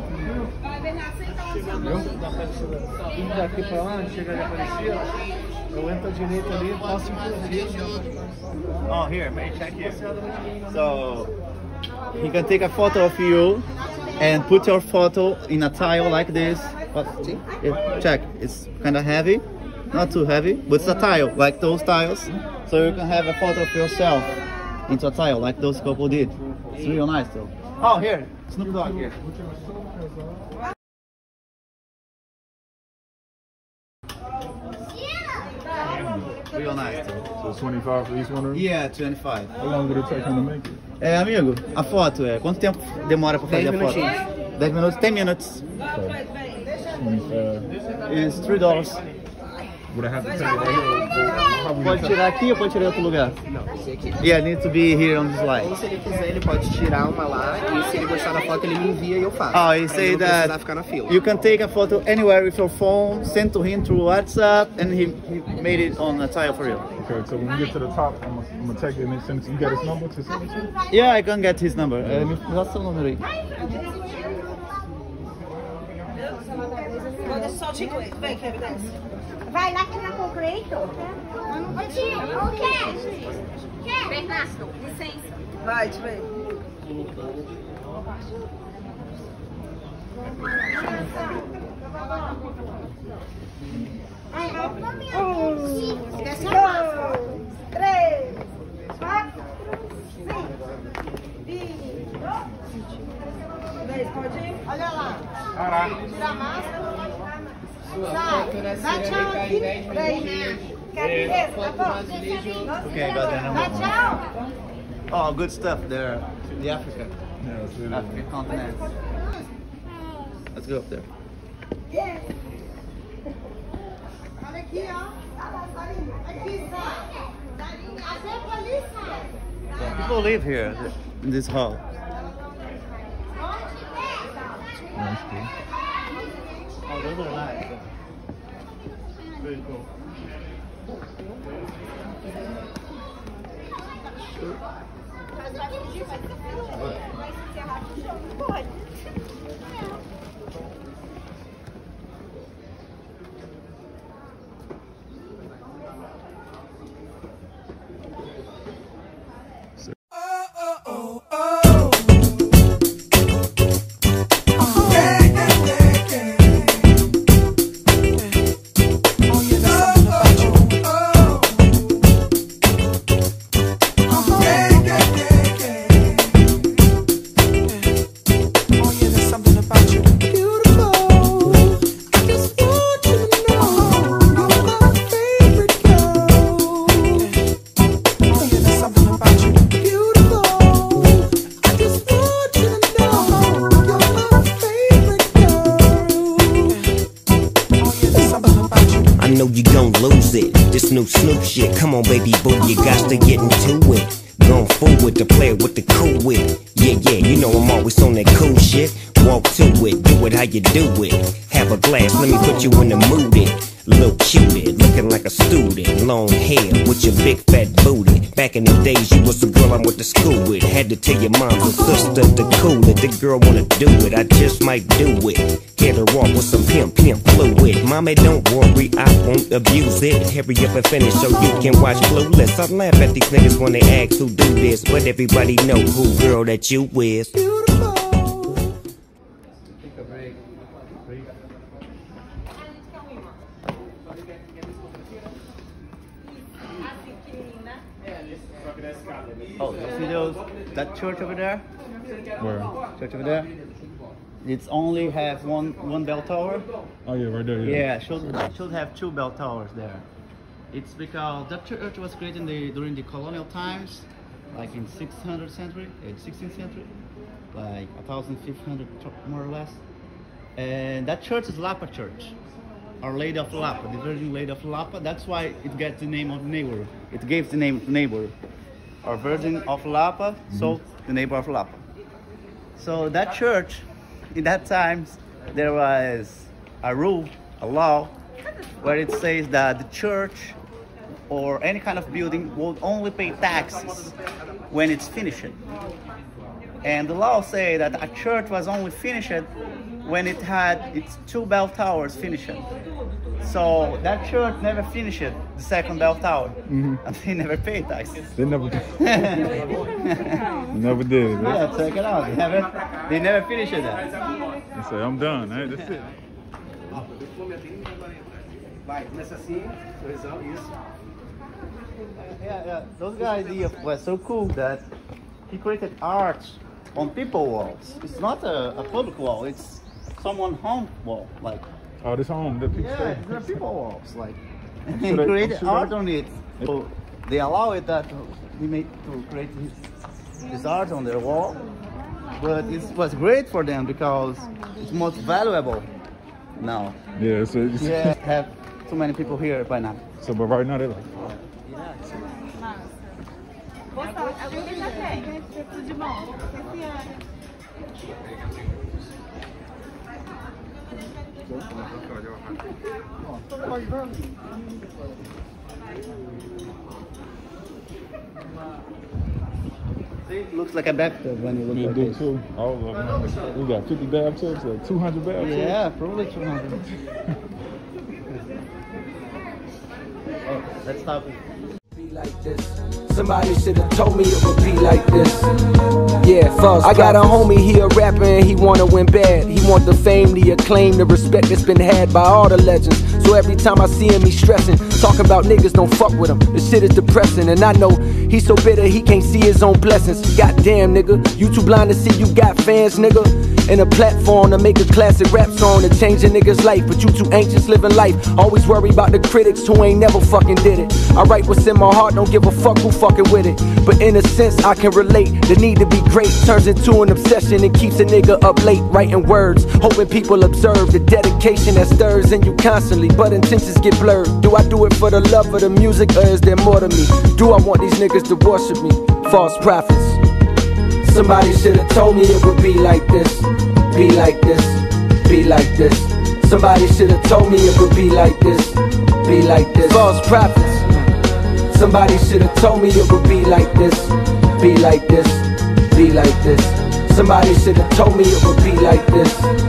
Speaker 7: Daqui pra lá, chega ali Aparecida, eu entro à direita ali, passo inclusive.
Speaker 6: Oh, here, may check here. So he can take a photo of you and put your photo in a tile like this. Yeah, check, it's kind of heavy, not too heavy, but it's a tile like those tiles. So you can have a photo of yourself into a tile like those couple did. It's real nice though. Oh, here, Snoop Dogg here.
Speaker 14: So 25 for each one of them?
Speaker 6: Yeah, 25.
Speaker 14: How long would it take him to make it?
Speaker 6: É, amigo, a foto quanto tempo demora pra fazer a foto? 10 minutos, 10 minutes.
Speaker 14: Okay. 25.
Speaker 6: It's $3.
Speaker 14: Would I have to take it right here? How would you
Speaker 6: Pode
Speaker 14: take
Speaker 6: tirar aqui ou pode tirar em outro lugar?
Speaker 9: Não, esse aqui.
Speaker 6: Yeah, need to be here on this line.
Speaker 9: Ou se ele quiser, ele pode tirar uma lá e se ele gostar da foto, ele me envia e eu faço.
Speaker 6: Oh, he
Speaker 9: Pra
Speaker 6: say
Speaker 9: ele não precisar
Speaker 6: that
Speaker 9: ficar na fila.
Speaker 6: you can take a photo anywhere with your phone, send to him through WhatsApp, and he made it on a tile for you.
Speaker 14: Okay, so when we get to the top, I'm gonna take it and then send it to you. You got his number to send it to?
Speaker 6: Yeah, I can get his number. Me dá seu número aí.
Speaker 11: Vou deixar só o chico. Vem, Kevin, desce. Vai lá que na concreto. Ô tio, o quê? Bernardo, licença. Vai, te vem. Desce a massa. 3, 4, 5, 10, pode ir? Olha lá. Tira a máscara. Sai. Dá tchau aqui. Peraí. Quer dizer, tá bom?
Speaker 6: Okay, got that number.
Speaker 11: Dá tchau.
Speaker 6: Oh, good stuff there. The African.
Speaker 14: Yeah, let's do that.
Speaker 6: African continent. Let's go up there.
Speaker 11: Olha aqui, ó. Aqui, sai. Até ali, sai.
Speaker 6: Yeah, people live here in this hall.
Speaker 14: That's cool.
Speaker 6: Oh, those are nice. Very cool.
Speaker 11: Pode.
Speaker 18: New Snoop shit, come on baby boo, you got to get into it. Going forward to play with the cool wit. Yeah, you know I'm always on that cool shit. Walk to it, do it how you do it. Have a glass, let me put you in the mood it. Little cutie, looking like a student. Long hair with your big fat booty. Back in the days you was the girl I went to school with. Had to tell your mom and sister to cool it. The girl wanna do it, I just might do it. Hit her off with some pimp fluid. Mommy don't worry, I won't abuse it. Hurry up and finish so you can watch Clueless. I laugh at these niggas when they ask who do this, but everybody know who girl that you is.
Speaker 6: Oh, you see that church over there?
Speaker 14: Where?
Speaker 6: Church over there? It's only have one bell tower.
Speaker 14: Oh yeah, right there.
Speaker 6: Yeah, should have 2 bell towers there. It's because that church was created during the colonial times, like in 16th century, like 1500 more or less. And that church is Lapa Church, Our Lady of Lapa, the Virgin Lady of Lapa. That's why it gets the name of the neighbor. It gave the name of the neighbor. Our Virgin of Lapa, so the neighbor of Lapa. So that church, in that times, there was a rule, a law, where it says that the church or any kind of building will only pay taxes when it's finished. And the law say that a church was only finished when it had its 2 bell towers finished. So that church never finished the 2nd bell tower, and they never paid taxes.
Speaker 14: They never did. Never did. Right?
Speaker 6: Yeah, check it out. They never finished that.
Speaker 14: They say, I'm done. Hey, that's it.
Speaker 9: Vai, começa assim, sorrisão, isso.
Speaker 6: Yeah. Those guys were so cool that he created art on people walls. It's not a public wall. It's someone's home wall. Like,
Speaker 14: oh, this home. The people
Speaker 6: yeah, they're people walls. Like,
Speaker 14: I'm
Speaker 6: he
Speaker 14: sure
Speaker 6: created art on it. So they allow it that he made to create his art on their wall, but it was great for them because it's most valuable now.
Speaker 14: Yeah, so it's
Speaker 6: Yeah, have too many people here by now.
Speaker 14: So, but right now they're like,
Speaker 6: See, it looks like a bathtub when you look
Speaker 14: you
Speaker 6: like
Speaker 14: do
Speaker 6: this.
Speaker 14: too. All of them. We got 50 bathtubs, like 200 bathtubs.
Speaker 6: Yeah, probably 200. Oh, let's stop it.
Speaker 8: Be like this. Somebody should have told me it would be like this. Yeah, I got a homie, he a rapper and he wanna win bad. He want the fame, the acclaim, the respect that's been had by all the legends. So every time I see him, he stressing, talking about niggas don't fuck with him. This shit is depressing, and I know he's so bitter he can't see his own blessings. Goddamn, nigga, you too blind to see you got fans, nigga. And a platform to make a classic rap song to change a nigga's life, but you too anxious living life. Always worry about the critics who ain't never fucking did it. I write what's in my heart, don't give a fuck who fucking with it. But in a sense, I can relate. The need to be great turns into an obsession and keeps a nigga up late writing words, hoping people observe the dedication that stirs in you constantly, but intentions get blurred. Do I do it for the love of the music, or is there more to me? Do I want these niggas to worship me? False prophets. Somebody should have told me it would be like this. Be like this. Be like this. Somebody should have told me it would be like this. Be like this. False prophets. Somebody should have told me it would be like this. Be like this. Be like this. Somebody should have told me it would be like this.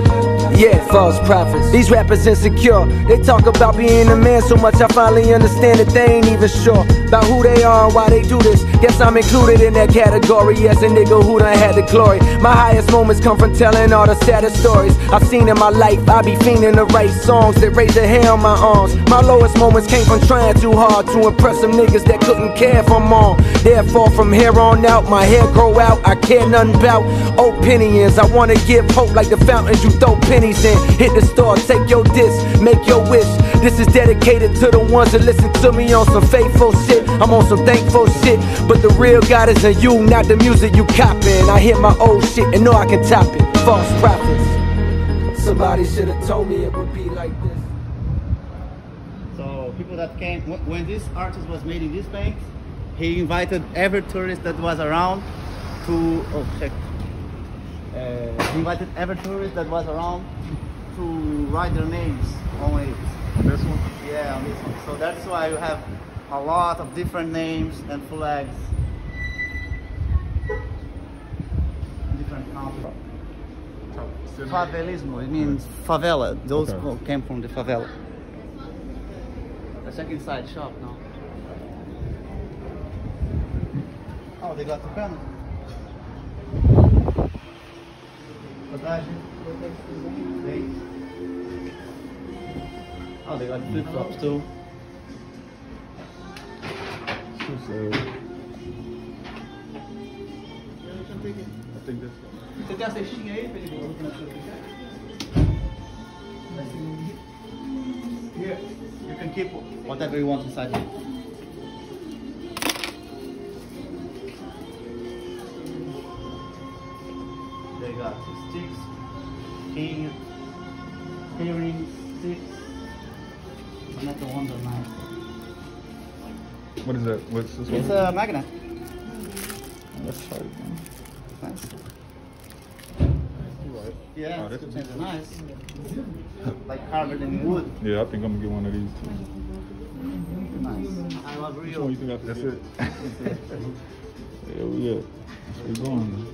Speaker 8: Yeah, false prophets. These rappers insecure. They talk about being a man so much I finally understand that they ain't even sure about who they are and why they do this. Guess I'm included in that category as a nigga who done had the glory. My highest moments come from telling all the saddest stories I've seen in my life. I be fiending to write songs that raise the hair on my arms. My lowest moments came from trying too hard to impress some niggas that couldn't care for mom. Therefore from here on out, my hair grow out. I care nothing about opinions. I wanna give hope like the fountains you throw pennies in. Hit the store, take your disc, make your wish. This is dedicated to the ones that listen to me on some faithful shit. I'm on some thankful shit, but the real God is in you, not the music you copying. I hear my old shit and know I can top it. False prophets. Somebody should have told me it would be like this.
Speaker 6: So people that came, when this artist was made in this bank, he invited every tourist that was around to, oh check. He invited every tourist that was around to write their names on it.
Speaker 14: On this one?
Speaker 6: Yeah, on this one. So that's why you have a lot of different names and flags. Different countries. Favelismo, it means favela. Those came from the favela. Let's check inside shop now. Oh, they got the pen. Oh, they got flip flops too.
Speaker 14: I think that's.
Speaker 6: Você tem a cestinha aí, perigoso? Here, you can keep whatever you want inside here. They got sticks, earrings, sticks. Another one that's nice.
Speaker 14: What is that? What's this one?
Speaker 6: It's a magnet.
Speaker 14: That's tight, man.
Speaker 6: Nice. Yeah, it's nice. Like carved in wood.
Speaker 14: Yeah, I think I'm gonna get one of these too.
Speaker 6: Nice. I love
Speaker 14: Which
Speaker 6: Rio.
Speaker 14: one you think that's it? Yeah, we at. That's where we going, man.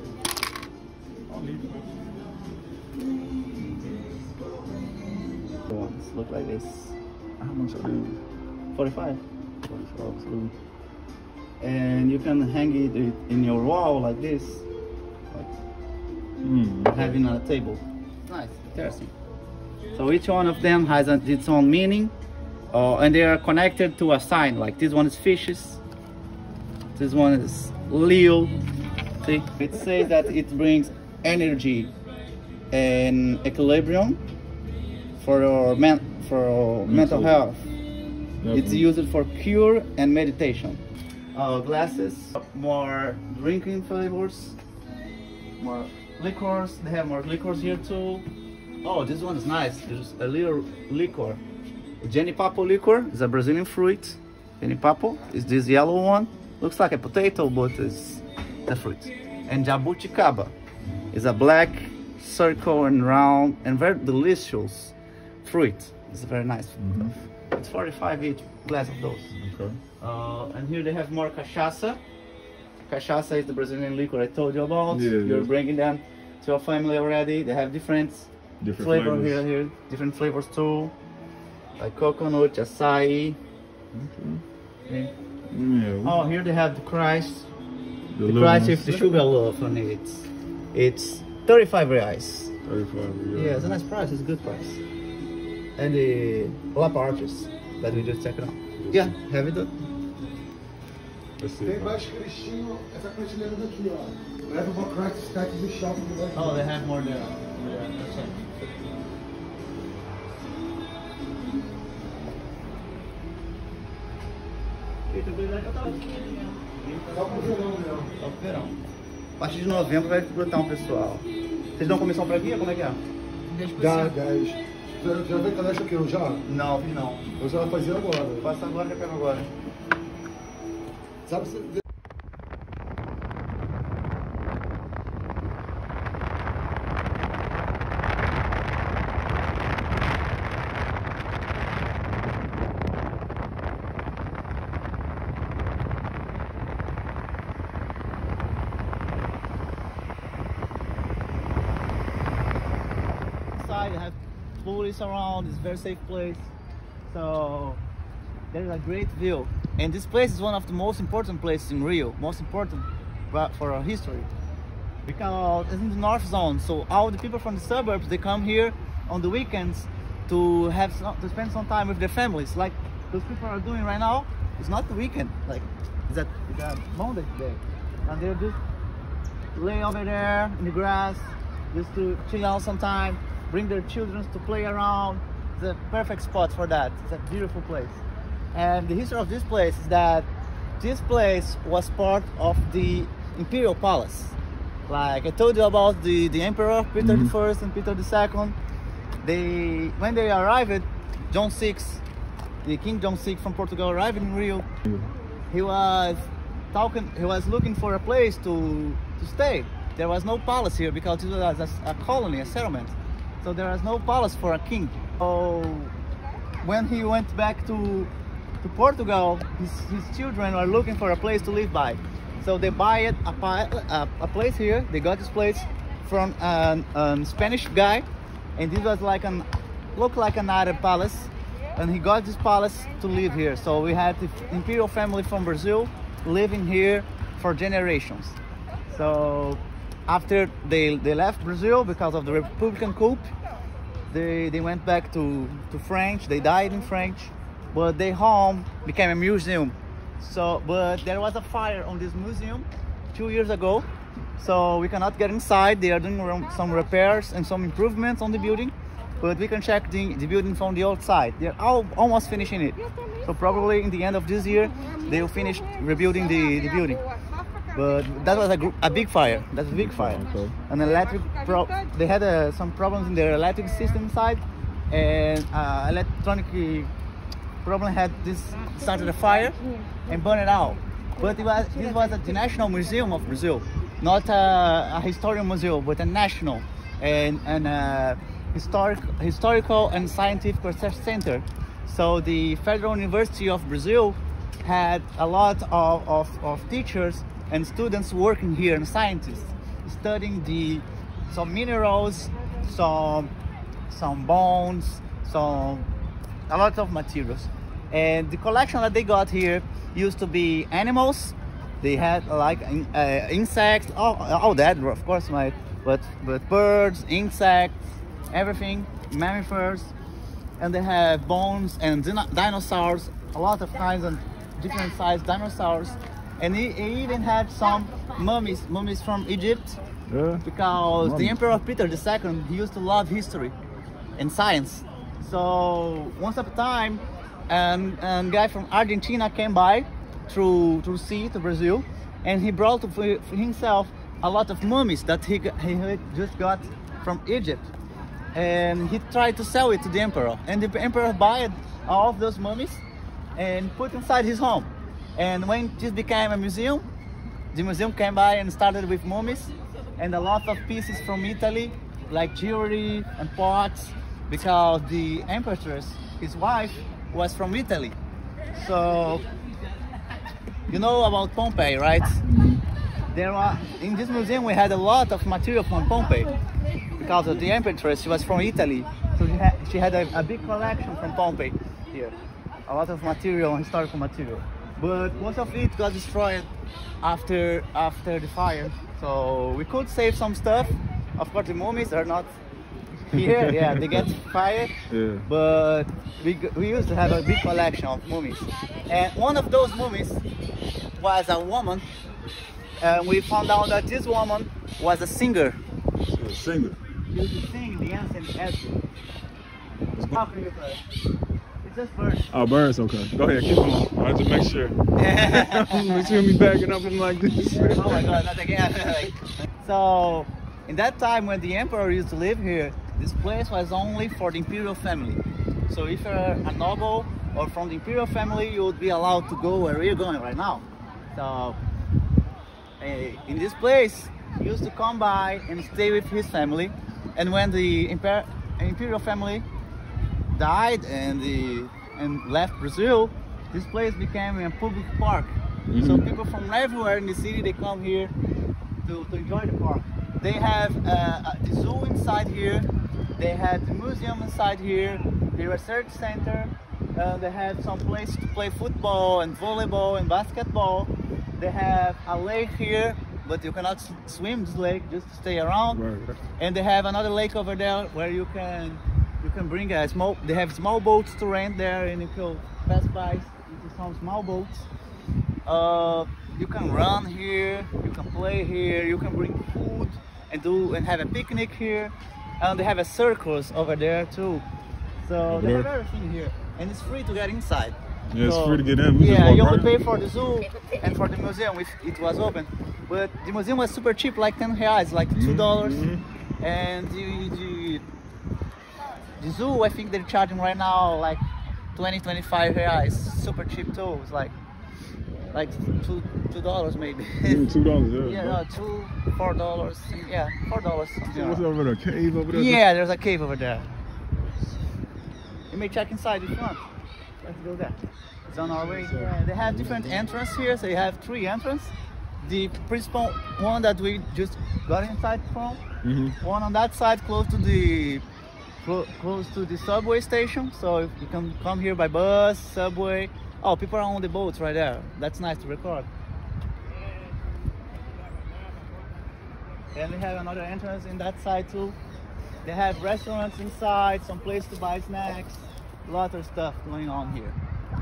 Speaker 6: The ones look like this.
Speaker 14: How much are these?
Speaker 6: 45.
Speaker 14: 45 too.
Speaker 6: And you can hang it in your wall like this, like having a table. Nice, interesting. So each one of them has its own meaning, and they are connected to a sign. Like this one is fishes, this one is Leo. See, it says that it brings energy and equilibrium for our mental health. It's used for cure and meditation. glasses, more drinking flavors, more liquors. They have more liquors here too. Oh, this one is nice. There's a little liquor. Genipapo liquor is a Brazilian fruit. Genipapo is this yellow one. Looks like a potato, but it's a fruit. And jabuticaba is a black circle and round and very delicious fruit. It's very nice. It's 45 each glass of those.
Speaker 14: Okay.
Speaker 6: And here they have more cachaça. Cachaça is the Brazilian liquor I told you about.
Speaker 14: Yeah,
Speaker 6: You're bringing them to your family already. They have different flavors here, different flavors too, like coconut, acai. Okay.
Speaker 14: Yeah.
Speaker 6: Oh, here they have the Christ. The
Speaker 14: little
Speaker 6: Christ
Speaker 14: ones.
Speaker 6: with the sugar loaf on it. It's 35 reais.
Speaker 14: 35 reais.
Speaker 6: Yeah, it's a nice price. It's a good price. And the Lapartes that we just checked out. Yeah, have it done.
Speaker 4: Tem mais Cristinho, essa prateleira daqui, ó. Leva uma crack stack do shopping daqui.
Speaker 6: Oh, they have more there. Yeah, that's it.
Speaker 4: Só pro verão mesmo.
Speaker 6: Só pro verão. A partir de novembro vai brotar um pessoal. Vocês dão comissão pra guia? Como é que é?
Speaker 4: 10. Já vem cadastro aqui, já?
Speaker 6: Não, fiz não.
Speaker 4: Eu já vou fazer agora.
Speaker 6: Passa agora que eu pego agora.
Speaker 4: Sabe se...
Speaker 6: You have police around. It's a very safe place, so there's a great view. And this place is one of the most important places in Rio, most important for our history, because it's in the north zone. So all the people from the suburbs, they come here on the weekends to spend some time with their families, like those people are doing right now. It's not the weekend, like it's a Monday day, and they'll just lay over there in the grass just to chill out some time. Bring their children to play around. It's a perfect spot for that. It's a beautiful place. And the history of this place is that this place was part of the Imperial Palace. Like I told you about the Emperor Peter I and Peter II. When they arrived, John VI, the King John VI from Portugal arrived in Rio. He was looking for a place to stay. There was no palace here because it was a colony, a settlement. So there was no palace for a king. So when he went back to Portugal, his children are looking for a place to live by. So they buy a place here. They got this place from a Spanish guy, and this was looked like an Arab palace, and he got this palace to live here. So we had the imperial family from Brazil living here for generations. So after they left Brazil because of the Republican coup, they went back to French. They died in French, but their home became a museum. So, but there was a fire on this museum 2 years ago, so we cannot get inside. They are doing some repairs and some improvements on the building, but we can check the building from the outside. They're almost finishing it, so probably in the end of this year they will finish rebuilding the building. But that was a big fire. That's a big fire.
Speaker 14: Okay.
Speaker 6: An they had some problems in their electric system inside, and electronic problem had started a fire and burned it out. But this was the National Museum of Brazil, not a historical museum, but a national and historical and scientific research center. So the Federal University of Brazil had a lot of teachers and students working here and scientists studying some minerals, some bones, a lot of materials. And the collection that they got here used to be animals. They had like insects, all that of course, but birds, insects, everything, mammifers, and they have bones and dinosaurs, a lot of kinds and different sized dinosaurs. And he even had some mummies from Egypt, because the Emperor Peter II, he used to love history and science. So once upon a time, a guy from Argentina came by through sea to Brazil, and he brought for himself a lot of mummies that he just got from Egypt, and he tried to sell it to the emperor, and the emperor bought all of those mummies and put inside his home. And when this became a museum, the museum came by and started with mummies and a lot of pieces from Italy, like jewelry and pots, because the empress, his wife, was from Italy. So you know about Pompeii, right? In this museum we had a lot of material from Pompeii because of the empress. She was from Italy, so she had a big collection from Pompeii here. A lot of material, historical material, but most of it got destroyed after the fire. So we could save some stuff. Of course, the mummies are not here. Yeah, they get fired. Yeah. But we used to have a big collection of mummies, and one of those mummies was a woman. We found out that this woman was a singer.
Speaker 14: A singer.
Speaker 6: She used to sing the ancient Edward. How can you play? It's just birds.
Speaker 14: Oh, birds, okay. Go ahead, keep on. I just make sure. You see me backing up and like this.
Speaker 6: Oh my God, not again. So, in that time when the emperor used to live here, this place was only for the imperial family. So if you're a noble or from the imperial family, you would be allowed to go where you're going right now. So, in this place, he used to come by and stay with his family. And when the imperial family died and left Brazil, this place became a public park. Mm-hmm. So people from everywhere in the city, they come here to enjoy the park. They have the zoo inside here. They have the museum inside here, the research center. They have some place to play football and volleyball and basketball. They have a lake here, but you cannot swim this lake, just to stay around. Right. And they have another lake over there where you can bring a small. They have small boats to rent there, and you can pass by into some small boats. You can run here, you can play here, you can bring food and have a picnic here. And they have a circus over there too. So they have everything here, and it's free to get inside.
Speaker 14: Yeah, it's free to get in.
Speaker 6: Yeah, you only pay for the zoo and for the museum if it was open. But the museum was super cheap, like 10 reais, like $2. Mm-hmm. And the zoo, I think they're charging right now like 20-25 reais. Super cheap too. It's like $2 maybe.
Speaker 14: $2,
Speaker 6: yeah. Yeah, $4. Yeah, $4.
Speaker 14: So what's over there? A cave over there?
Speaker 6: Yeah, there's a cave over there. You may check inside if you want. Let's go there. It's on our way. Yeah, they have different entrances here, so you have 3 entrances. The principal one that we just got inside from, one on that side close to the subway station, so you can come here by bus, subway. Oh, people are on the boats right there. That's nice to record. And we have another entrance in that side too. They have restaurants inside, some place to buy snacks, a lot of stuff going on here.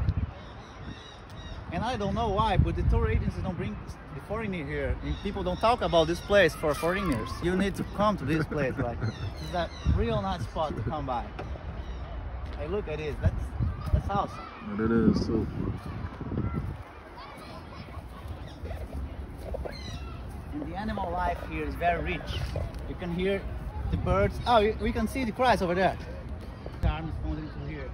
Speaker 6: And I don't know why, but the tour agencies don't bring the foreigner here. And people don't talk about this place for foreigners. You need to come to this place. Like, it's a real nice spot to come by. Hey, look at it. That's awesome.
Speaker 14: It is too.
Speaker 6: And the animal life here is very rich. You can hear the birds. Oh, we can see the cries over there. The arm is pointing to here.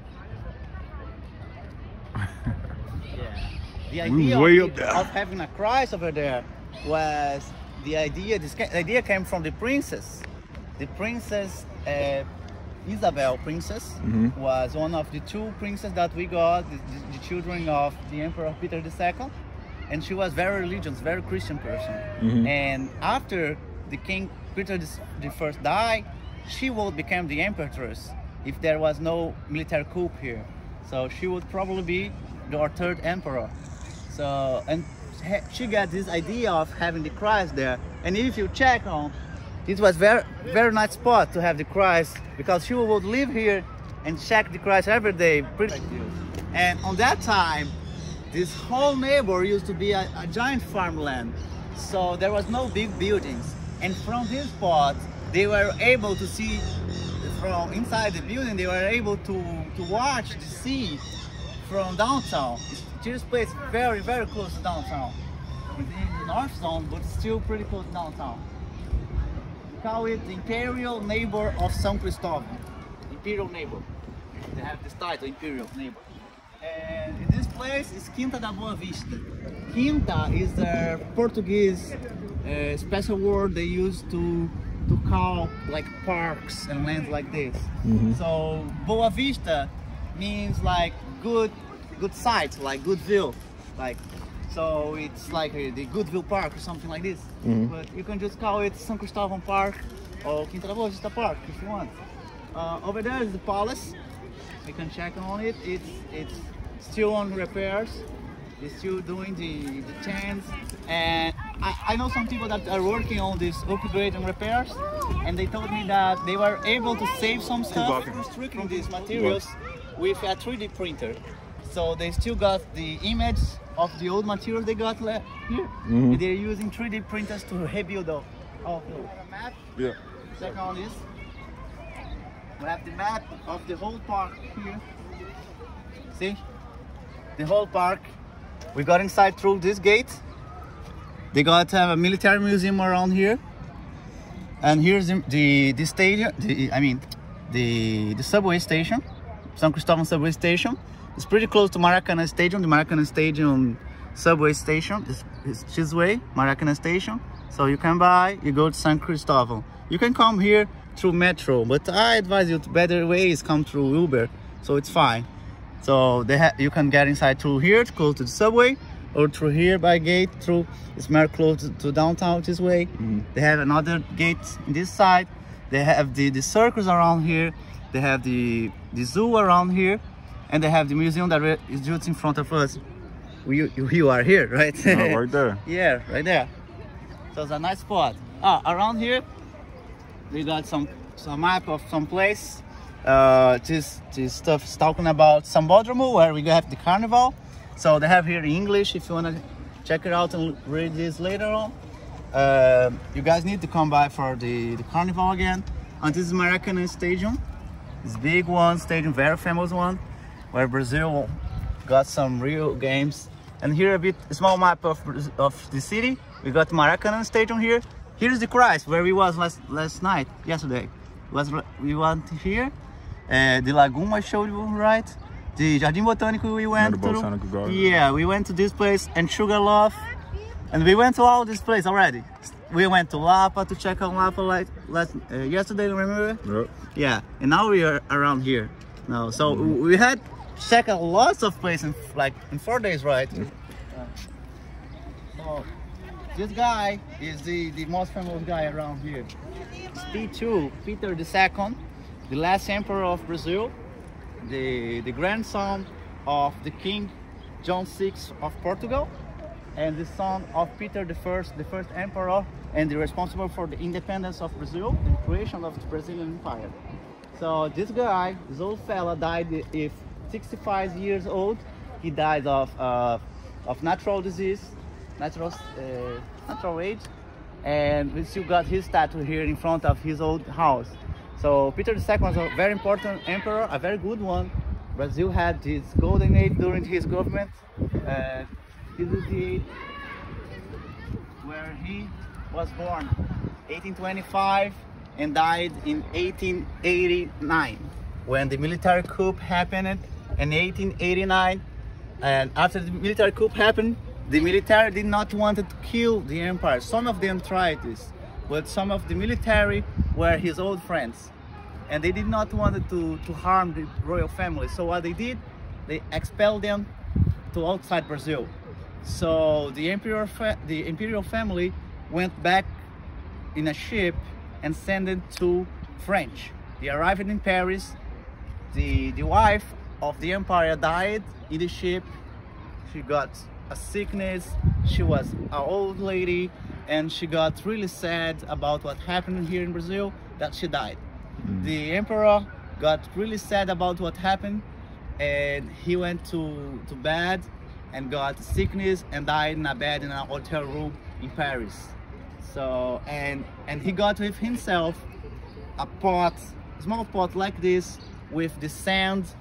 Speaker 6: Yeah. The idea of having a cries over there was the idea. This idea came from the princess. The princess Isabel princess was one of the 2 princes that we got, the children of the Emperor Peter II, and she was very religious, very Christian person. And after the King Peter I died, she would become the empress if there was no military coup here. So she would probably be our 3rd emperor. So, and she got this idea of having the Christ there. And if you check on, it was very nice spot to have the Christ, because she would live here and check the Christ every day. And on that time, this whole neighbor used to be a giant farmland. So there was no big buildings. And from this spot, they were able to see from inside the building, they were able to watch the sea from downtown. This place is very, very close to downtown. It's in the north zone, but still pretty close to downtown. We call it the Imperial Neighbor of São Cristóvão. Imperial Neighbor. They have this title, Imperial Neighbor. And in this place is Quinta da Boa Vista. Quinta is the Portuguese special word they use to call like parks and lands like this. So Boa Vista means like good sight, like good view, like so it's like the Goodville Park or something like this. But you can just call it São Cristóvão Park or Quinta da Boa Vista Park if you want. Over there is the palace. You can check on it. It's still on repairs. They're still doing the change, and I know some people that are working on this upgrade and repairs, and they told me that they were able to save some stuff from these materials with a 3D printer. So they still got the image of the old material they got here. And they're using 3D printers to rebuild all of those. Map.
Speaker 14: Yeah.
Speaker 6: Check on this. We have the map of the whole park here. See? The whole park. We got inside through this gate. They got a military museum around here. And here's the stadium, the subway station, São Cristóvão subway station. It's pretty close to Maracanã Stadium. The Maracanã Stadium subway station is this way, Maracanã Station. So you can you go to São Cristóvão. You can come here through metro, but I advise you, the better way is come through Uber, so it's fine. So you can get inside through here to go to the subway, or through here by gate through, it's very close to downtown this way. They have another gate in this side. They have the circus around here. They have the zoo around here, and they have the museum that is just in front of us. You are here, right?
Speaker 14: Right there.
Speaker 6: Yeah, right there. So it's a nice spot. Around here we got some map of some place. This stuff is talking about Sambódromo, where we have the carnival. So they have here in English if you want to check it out and read this later on. You guys need to come by for the carnival again. And this is Maracanã Stadium. This big one, stadium, very famous one, where Brazil got some real games. And here a small map of the city. We got Maracanã Stadium here. Here's the Christ, where we was yesterday. We went here. The lagoon I showed you, right? The Jardim Botânico we went to. Yeah, we went to this place and Sugarloaf. And we went to all this place already. We went to Lapa to check on Lapa yesterday, remember? Yep. Yeah, and now we are around here. Now, so we had checked lots of places in 4 days, right? Yep. So this guy is the most famous guy around here. It's P2, Peter II, the last emperor of Brazil, the grandson of the King John VI of Portugal, and the son of Peter I, the first emperor, and the responsible for the independence of Brazil, the creation of the Brazilian Empire. So this guy, this old fella, died at 65 years old. He died of natural disease, natural age, and we still got his statue here in front of his old house. So Peter II was a very important emperor, a very good one. Brazil had this golden age during his government. This is the age where he was born, 1825, and died in 1889, when the military coup happened in 1889. And after the military coup happened, the military did not want to kill the empire. Some of them tried this, but some of the military were his old friends, and they did not want to harm the royal family. So what they did, they expelled them to outside Brazil. So the imperial family went back in a ship and sent it to French. They arrived in Paris. The wife of the empire died in the ship. She got a sickness. She was an old lady, and she got really sad about what happened here in Brazil, that she died. The emperor got really sad about what happened, and he went to bed and got sickness and died in a bed in a hotel room in Paris. So and he got with himself a pot, small pot like this, with the sand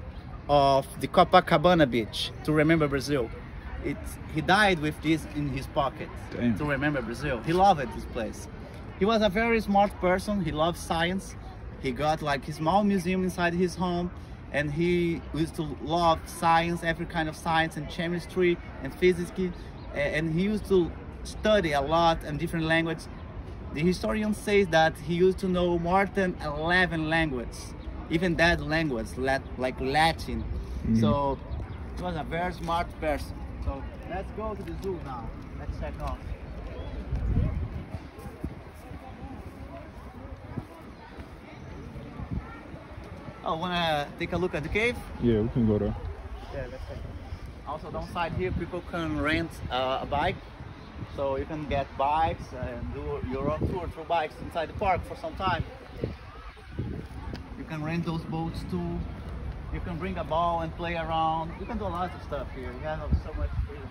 Speaker 6: of the Copacabana beach to remember Brazil. He died with this in his pocket.
Speaker 14: Damn.
Speaker 6: To remember Brazil. He loved this place. He was a very smart person. He loved science. He got like a small museum inside his home, and he used to love science, every kind of science, and chemistry and physics, and he used to study a lot in different languages. The historian says that he used to know more than 11 languages, even that language, like Latin. So he was a very smart person. So let's go to the zoo now. Let's check out. Oh, wanna take a look at the cave?
Speaker 14: Yeah, we can go there.
Speaker 6: Yeah, let's take it. Also, down side here, people can rent a bike. So you can get bikes and do your own tour through bikes inside the park for some time. You can rent those boats too. You can bring a ball and play around. You can do a lot of stuff here. You have so much freedom.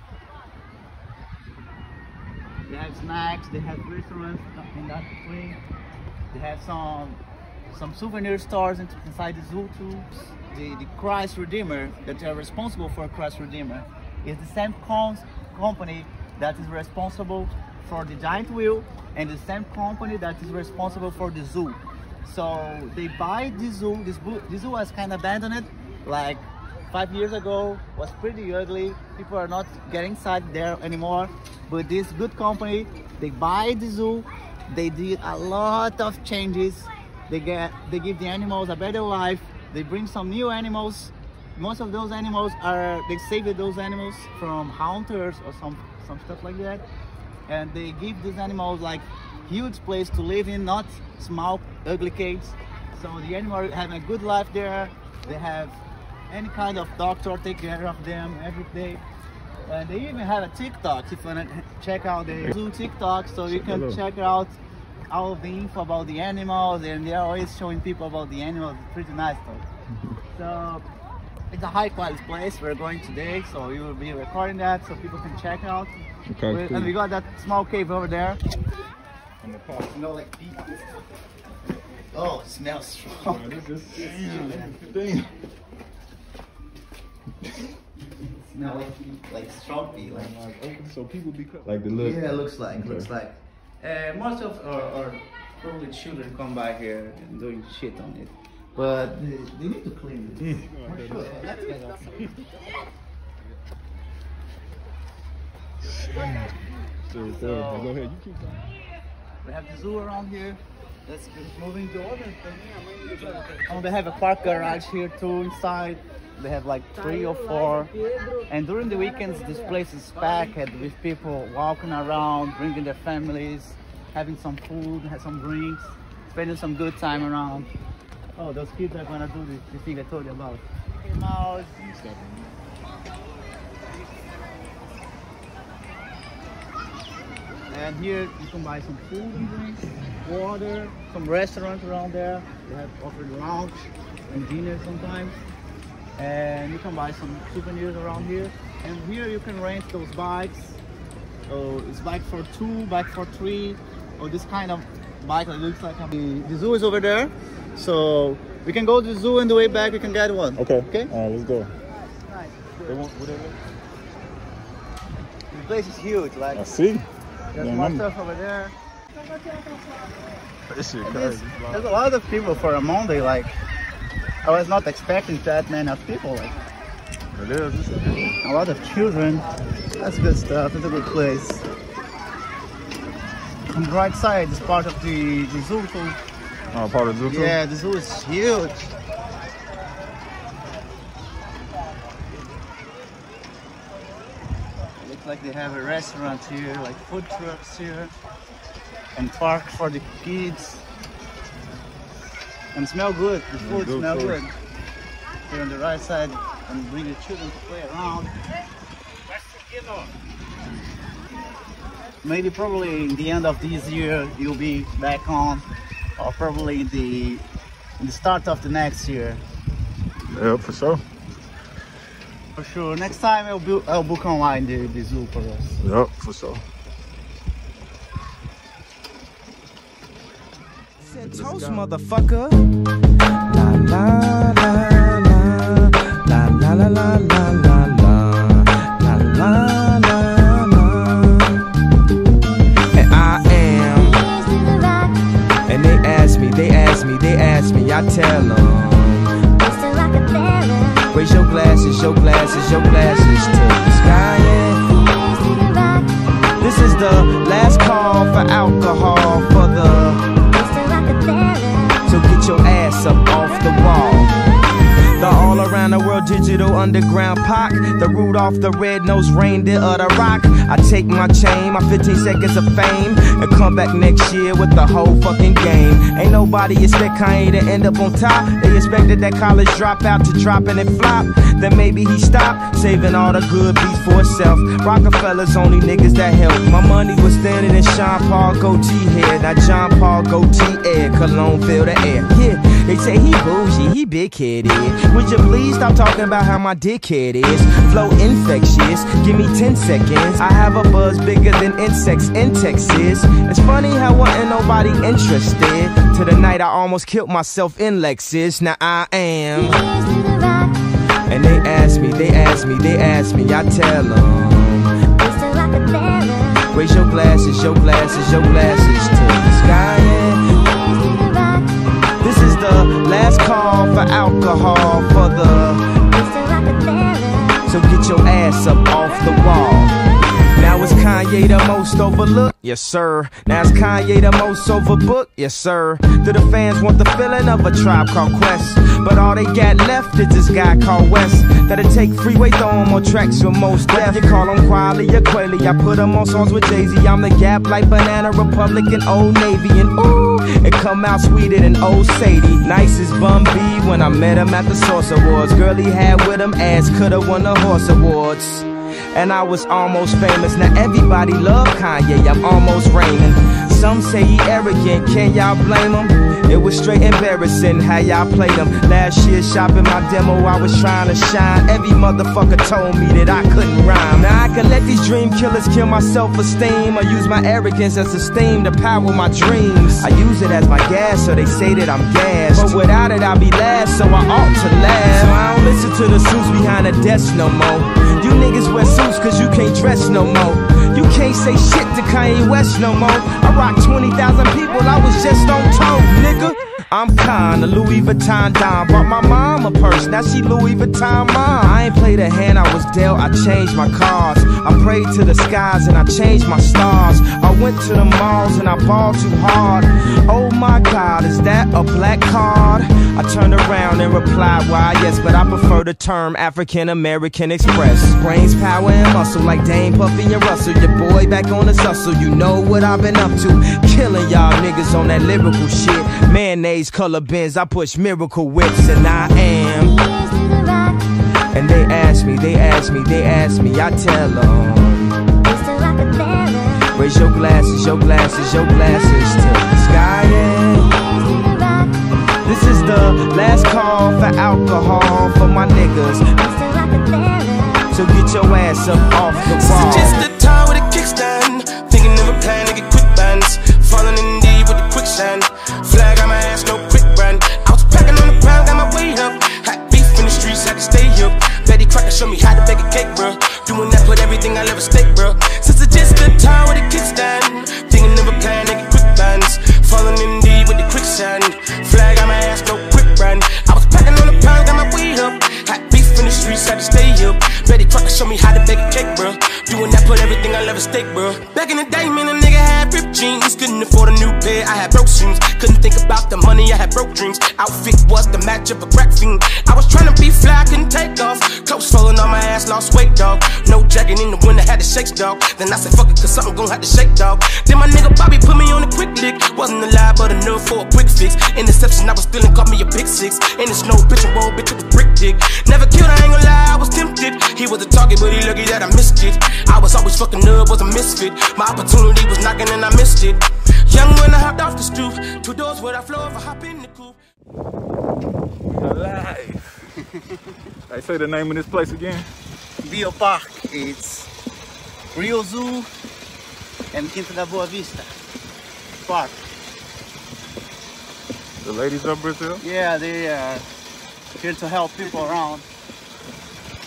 Speaker 6: They have snacks, they have restaurants in that way. They have some souvenir stores inside the zoo too. The Christ Redeemer, that they are responsible for Christ Redeemer, is the same company that is responsible for the giant wheel, and the same company that is responsible for the zoo. So they buy the zoo. The zoo was kind of abandoned like 5 years ago, was pretty ugly. People are not getting inside there anymore. But this good company, they buy the zoo. They did a lot of changes. They give the animals a better life. They bring some new animals. Most of those animals they saved those animals from hunters or some stuff like that. And they give these animals like huge place to live in, not small ugly cages. So the animals have a good life there. They have any kind of doctor take care of them every day. And they even have a TikTok if you want to check out the zoo TikTok, so you can check out all of the info about the animals, and they're always showing people about the animals. It's pretty nice though. So it's a high quality place we're going today, so we will be recording that so people can check out.
Speaker 14: Okay, cool.
Speaker 6: And we got that small cave over there. And the park smell like pee. Oh, it smells strong.
Speaker 14: Damn.
Speaker 6: Smell like strong pee.
Speaker 14: So people be like the look.
Speaker 6: Yeah, looks like. Most of our probably children come by here and doing shit on it, but they need to clean it. For sure. That's
Speaker 14: Go ahead, you keep going.
Speaker 6: We have the zoo around here. Let's keep moving to other things. Oh, they have a park garage here too inside. They have like 3 or 4. And during the weekends, this place is packed with people walking around, bringing their families, having some food, have some drinks, spending some good time around. Oh, those kids are gonna do the thing I told you about. Mouse. And here you can buy some food and drinks, water, some restaurants around there. They have offered lunch and dinner sometimes. And you can buy some souvenirs around here. And here you can rent those bikes. So it's bike for 2, bike for 3, or this kind of bike that looks like the zoo is over there. So we can go to the zoo, and the way back we can get one.
Speaker 14: Okay.
Speaker 6: Okay.
Speaker 14: All right, let's go.
Speaker 6: Nice.
Speaker 14: They want whatever.
Speaker 6: The place is huge. Like
Speaker 14: I see.
Speaker 6: There's more stuff over there.
Speaker 14: This shit crazy.
Speaker 6: There's a lot of people for a Monday. Like I was not expecting that many of people. Like
Speaker 14: it is.
Speaker 6: A lot of children. That's good stuff. It's a good place. On the right side is part of the zoo too.
Speaker 14: Oh, part of the zoo too?
Speaker 6: Yeah, the zoo is huge. Looks like they have a restaurant here, like food trucks here, and park for the kids. And smell good. The food smell good. Here on the right side, and bring the children to play around. Maybe probably in the end of this year you'll be back on, or probably in the start of the next year.
Speaker 14: Yeah, for sure.
Speaker 6: For sure. Next time I'll book online the zoo for us.
Speaker 14: Yep, for sure.
Speaker 8: Said toast, motherfucker. La la la la la.
Speaker 19: la la la la la la la la. And I am. And they ask me, I tell them. Raise your glasses to the sky, yeah. This is the last call for alcohol for the. So get your ass up off the wall. The all around the world digital underground Pac, the Rudolph the red-nosed reindeer of the rock. I take my chain, my 15 seconds of fame, and come back next year with the whole fucking game. Ain't nobody expect Kanye to end up on top. They expected that college dropout to drop and it flop. Then maybe he stopped, saving all the good beats for himself. Rockefeller's only niggas that help. My money was thinner than Sean Paul goatee hair. Now John Paul goatee air, cologne fill the air. Yeah, they say he bougie, he big-headed. Would you please stop talking about how my dickhead is? Flow infectious, give me 10 seconds. I have a buzz bigger than insects in Texas. It's funny how wasn't nobody interested. To the night I almost killed myself in Lexus. Now I am. And they ask me, I tell them. Raise your glasses to the sky, yeah. This is the last call for alcohol for the. So get your ass up off the wall. Now is Kanye the most overlooked? Yes, sir. Now is Kanye the most overbooked? Yes, sir. Do the fans want the feeling of a Tribe Called Quest? But all they got left is this guy called West. That'll take freeway, throw him on tracks with most death. You call him Quali or Quayle, I put him on songs with Jay-Z. I'm the Gap like Banana Republic and Old Navy. And ooh, it come out sweeter than Old Sadie. Nice as Bum B when I met him at the Source Awards. Girl he had with him ass could've won the Horse Awards. And I was almost famous. Now everybody love Kanye, I'm almost reigning. Some say he arrogant, can y'all blame him? It was straight embarrassing how y'all played him. Last year shopping my demo, I was trying to shine. Every motherfucker told me that I couldn't rhyme. Now I can let these dream killers kill my self-esteem, or use my arrogance as a steam to power my dreams. I use it as my gas, so they say that I'm gassed. But without it I'll be last, so I ought to laugh. So I don't listen to the suits behind the desk no more. You niggas wear suits cause you can't dress no more. You can't say shit to Kanye West no more. I rock 20,000 people, I was just on tour, nigga. I'm kinda Louis Vuitton Don. Bought my mom a purse, now she Louis Vuitton mom. I ain't played a hand I was dealt, I changed my cards. I prayed to the skies and I changed my stars. I went to the malls and I balled too hard. Oh my God, is that a black card? I turned around and replied, why yes, but I prefer the term African American Express. Brains, power, and muscle like Dame, Puffy, and Russell. Your boy back on his hustle, you know what I've been up to. Killing y'all niggas on that lyrical shit. Mayonnaise color bins, I push miracle whips, and I am. And they ask me, I tell them. Raise your glasses to the sky, yeah. This is the last call for alcohol for my niggas. So get your ass up off the wall.
Speaker 20: This is just the time with a kickstand. Thinking of a plan to get quick bands. Falling in deep with the quicksand. Flag on my ass, no quick brand. I was packing on the ground, got my weight up. Hot beef in the streets, had to stay up. Betty Crocker showed me how to bake a cake, bro. Doing that, put everything I love at stake, bro. Since it's just the time with a kickstand. Thinking of a plan to get quick bands. Falling in deep with the quicksand. Flag on my ass, no quick brand. I was packing on the ground, got my weight up. Hot beef in the streets, had to stay up. Betty Crocker showed me how to bake a cake, bro. Doing that, put everything I love at stake, bro. Back in the day, man, a nigga had ripped jeans. Couldn't afford a new pair, I had broke shoes. Couldn't think about the money, I had broke dreams. Outfit was the match of a crack fiend. I was trying to be fly, couldn't take off. Clothes falling on my ass, lost weight, dog. No jacket in the winter, had to shake, dog. Then I said, fuck it, cause something gon' have to shake, dog. Then my nigga Bobby put me on a quick lick. Wasn't alive, but enough for a quick fix. Interception, I was stealing, caught me a pick six. In the snow, bitch and roll, bitch, it was brick dick. Never killed, I ain't gon' lie, I was tempted. He was a target, but he lucky that I missed it. I was always fucking up, was a misfit. My opportunity was knocking and I missed it. Young when I hopped off the stoop. 2 doors where I floor if I hop in the coupe.
Speaker 14: Alive. I say the name of this place again.
Speaker 6: Bio Park. It's Rio Zoo and Quinta da Boa Vista Park.
Speaker 14: The ladies of Brazil?
Speaker 6: Yeah, they are here to help people around.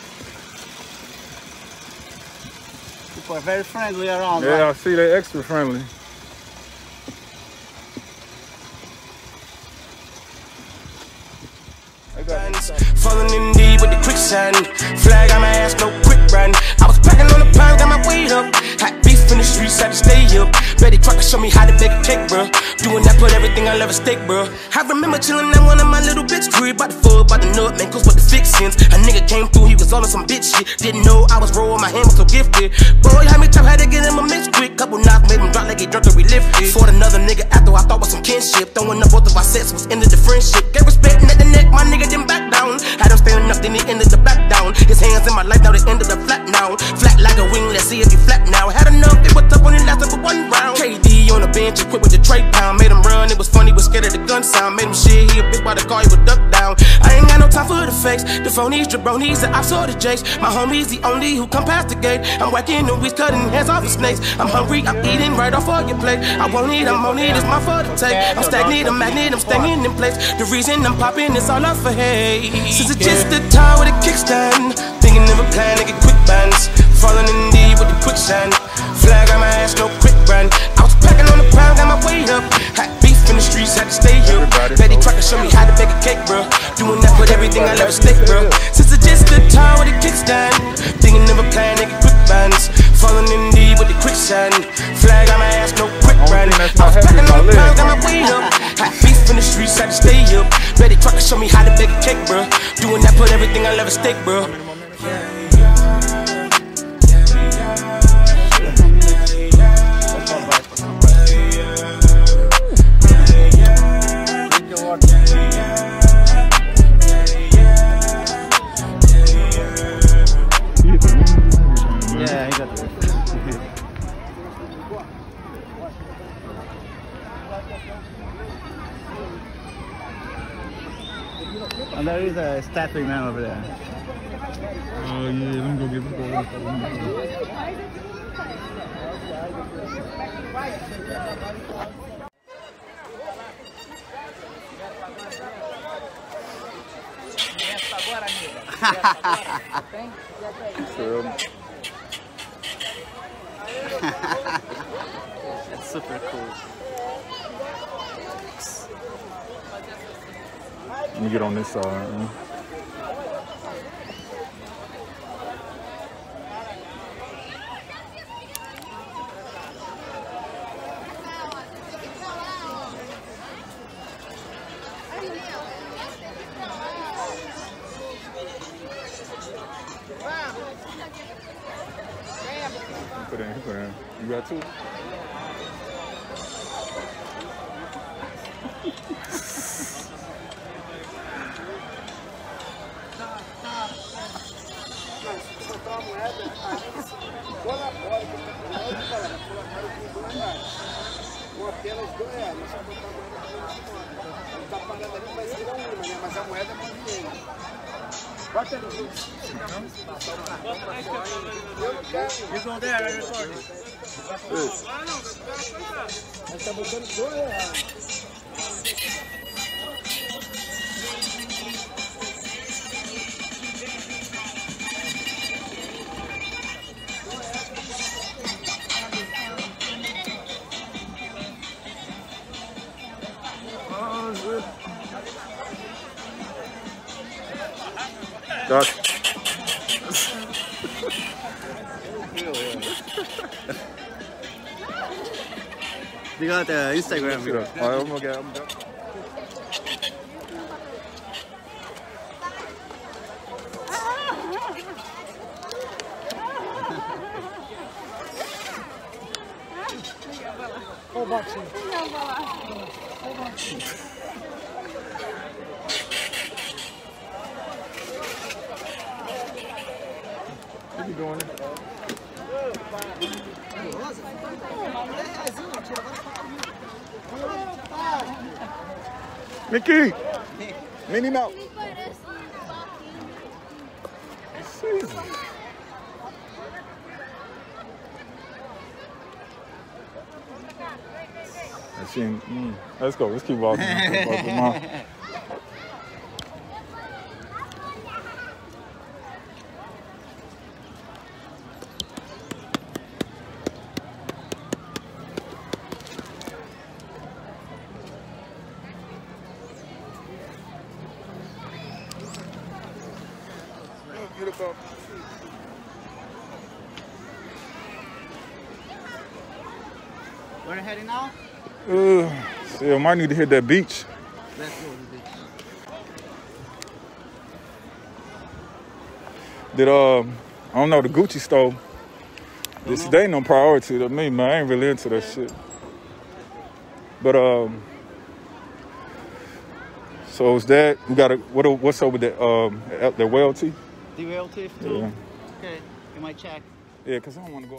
Speaker 6: people are very friendly around.
Speaker 14: Yeah,
Speaker 6: right?
Speaker 14: I see they're extra friendly.
Speaker 20: Falling in deep with the quicksand. Flag on my ass, no quick run. I was packing on the pound, got my weight up. Hot beef in the streets, had to stay up. Betty Crocker show me how to bake a cake, bro. Doing that, put everything I love at stake, bro. I remember chilling at one of my little bitch crib. About the food, about the nut, man, cause what the fixins. A nigga came through, he was all on some bitch shit. Didn't know I was raw, my hand was so gifted. Boy, how me tough, had to get him a mix quick. Couple knocks made him drop like he drunk and relifted. Fought another nigga after I thought was some kinship. Throwing up both of our sets was ended the friendship. Gave respect at the neck, my nigga didn't back down. Had him standing up, then he ended the back down. His hands in my life, now they ended up flat now. Flat like a wing, let's see if you flat now. Had enough, it was tough when it lasted for one round. KD on the bench, equipped with the tray pound. Made him run, it was funny, was scared of the gun sound. Made him shit, he a bitch by the car, he would duck down. I ain't got no time for the fakes. The phonies, jabronis, the ops or the jakes. My homies, the only who come past the gate. I'm whacking the weeds, cutting heads off the snakes. I'm hungry, I'm eating right off all your plate. I won't eat, I'm on it, it's my fault to take. I'm stagnant, I'm magnet, I'm staying in place. The reason I'm popping is all up for hate. Since it's just a tie with a kickstand. Thinking of a plan to get quick bands. Falling in deep with the quicksand. Flag on my ass, no quick run. I was packing on the pound, got my weight up. Hot beef in the streets, had to stay up. Betty Crocker show me how to bake a cake, bro. Doing that, put everything I love at stake, bro. Since it's just a tie with a kickstand. Thinking of a plan to get quick bands. Falling in deep with the quicksand. Flag on my ass, no quick run. I was packing on the pound, got my weight up. Hot beef in the streets, had to stay up. Betty Crocker show me how to bake a cake, bro. Doing that, put everything I love at stake, bro.
Speaker 6: Yeah, he got it. And there is a statue man over there.
Speaker 14: Oh yeah, let me go get this.
Speaker 6: That's super cool.
Speaker 14: Let me get on this side. Man. Put in, put in. You got two? Gotcha.
Speaker 6: You got Instagram.
Speaker 14: Alright, I'm gonna get him. What you doing? Mickey! Minnie Mouse! Let's go. Let's keep walking.
Speaker 16: get up off.
Speaker 6: Where are you heading now?
Speaker 14: See, I might need to hit that beach.
Speaker 6: Let's go to the beach.
Speaker 14: Did I don't know, the Gucci store. They ain't no priority to me, man. I ain't really into that shit. But so is that we got what's over there? The well tea?
Speaker 6: The well tea too.
Speaker 14: Yeah.
Speaker 6: Okay, you might check.
Speaker 14: Yeah, cause I don't want to go.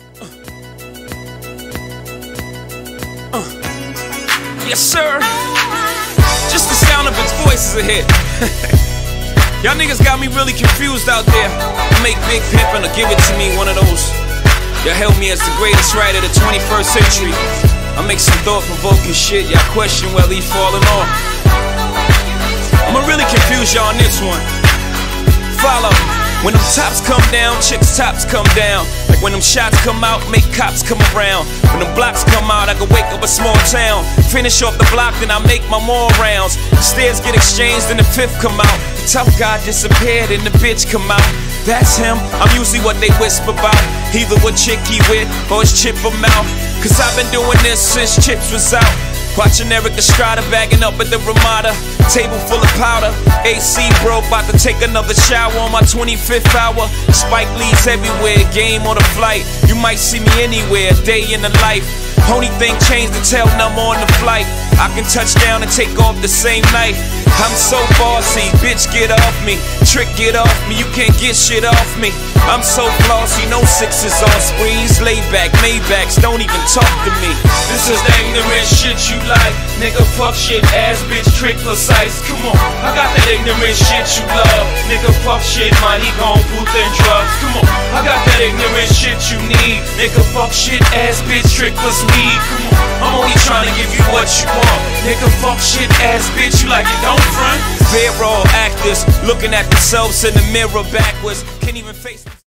Speaker 2: Yes, sir. Just the sound of his voice is a hit. Y'all niggas got me really confused out there. Make Big Pimpin' or Give It To Me one of those. Y'all held me as the greatest writer of the 21st century. I make some thought-provoking shit. Y'all question whether he falling off. I'ma really confuse y'all on this one. Follow. When them tops come down, chicks' tops come down. Like when them shots come out, make cops come around. When them blocks come out, I can wake up a small town. Finish off the block, then I make my more rounds. Stairs get exchanged, and the fifth come out. The tough guy disappeared, and the bitch come out. That's him, I'm usually what they whisper about. Either what chick he with, or his chip him out. Cause I've been doing this since Chips was out. Watching Eric Estrada bagging up at the Ramada. Table full of powder. AC broke, about to take another shower on my 25th hour. Spike Lee's everywhere, game on the flight. You might see me anywhere, day in the life. Only thing changed, the tail number on the flight. I can touch down and take off the same night. I'm so bossy, bitch get off me. Trick get off me, you can't get shit off me. I'm so flossy, no sixes on sprees. Laid back, Maybachs, don't even talk to me. This is the ignorant shit you like. Nigga fuck shit, ass bitch, trick precise. Come on, I got that ignorant shit you love. Nigga fuck shit, money gon' booth and drugs. Come on, I got that ignorant shit you need. Nigga fuck shit, ass bitch, trick plus weed. Come on, I'm only trying to give you what you want. Nigga fuck shit, ass bitch, you like it, don't front. They're all actors, looking at themselves in the mirror backwards. Can't even face them.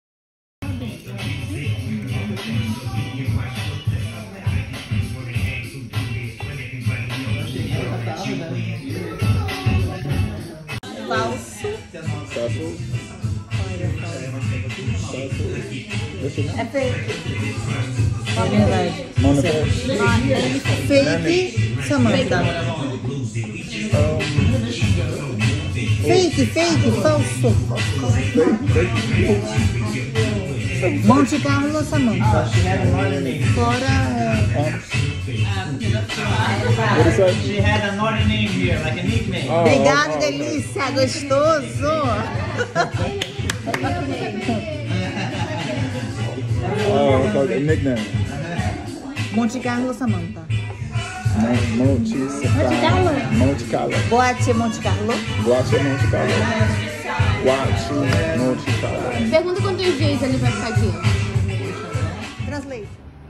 Speaker 21: É fake. É verdade. Fake, Samantha. Fake, falso. Monte Carlo, Samantha. Fora.
Speaker 22: She had a naughty name here, like a nickname.
Speaker 21: Obrigado, delícia, gostoso.
Speaker 14: Oh, called a nickname.
Speaker 21: Monte Carlo, Samantha.
Speaker 14: Monte Carlo. Monte Carlo.
Speaker 21: Boate Monte Carlo.
Speaker 14: Boate Monte Carlo. Boate Monte Carlo.
Speaker 11: Pergunta quantos dias ele vai ficar aqui.
Speaker 21: Translate.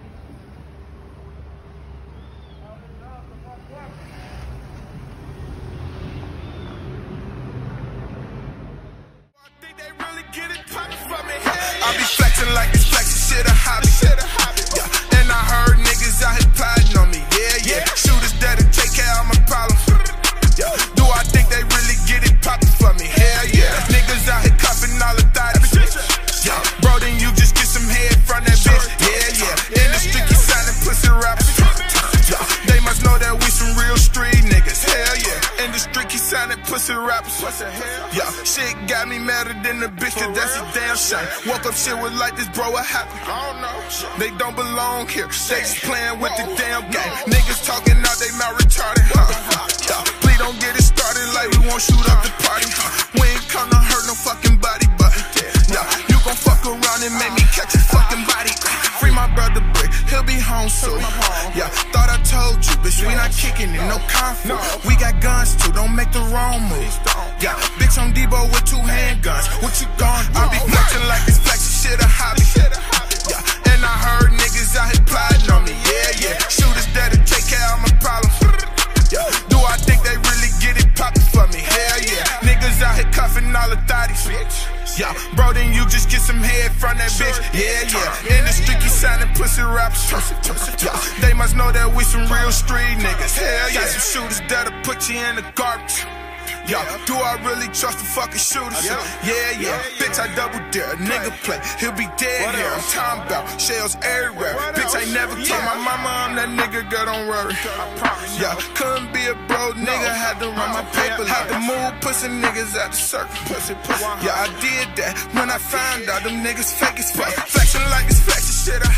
Speaker 20: I be flexing like this flexing shit a hobby. Yeah. And I heard niggas out here plotting on me. Yeah. Shooters that'll take care of my problems. Yeah. Do I think they really get it poppin' for me? Hell yeah. Niggas out here cuffing all the thotties. Yeah. Bro, then you just get some head from that bitch. Yeah. In the street, you signing pussy rappers. Yeah. They must know that we some real street niggas. Hell yeah. In the street, he signing pussy rappers. Yeah. Shit got me madder than the bitch, cause that's a damn shame. Woke up shit was like this, bro, what happened? I don't know. They don't belong here. They just playing with the damn game. Niggas talking out, they mouth retarded. Yeah. Please don't get it started like we won't shoot up the party. We ain't come to hurt no fucking body, but yeah, you gon' fuck around and make me catch a fucking body. Free my brother Brick, he'll be home soon. Yeah, thought I told you, bitch, we not kicking it, no conflict. We got guns too, don't make the wrong move. Yeah, bitch, I'm Debo with 2 handguns. What you gon' do? I be flexing like this flexing shit a hobby. Yeah, and I heard niggas out here plotting on me. Yeah. Shooters that'll take care of my problems. Yeah, do I think they really get it poppin' for me? Hell yeah. Niggas out here cuffing all the thotties. Yeah, bro, then you just get some head from that bitch. Yeah. In the street, you signing pussy rappers. Yeah, they must know that we some real street niggas. Hell yeah. Some shooters that'll put you in the garbage.
Speaker 4: Yeah, do I really trust the fucking shooters? Yeah. Bitch, I double dare. Nigga play, he'll be dead here. I'm talking about shells everywhere. Bitch, I never told my mama I'm that nigga, girl, don't worry. Yeah, couldn't be a bro nigga, had to run my paper. Had to move pussy niggas out the circle. Yeah, I did that when I found out them niggas fake as fuck. Flexing like it's flexing shit.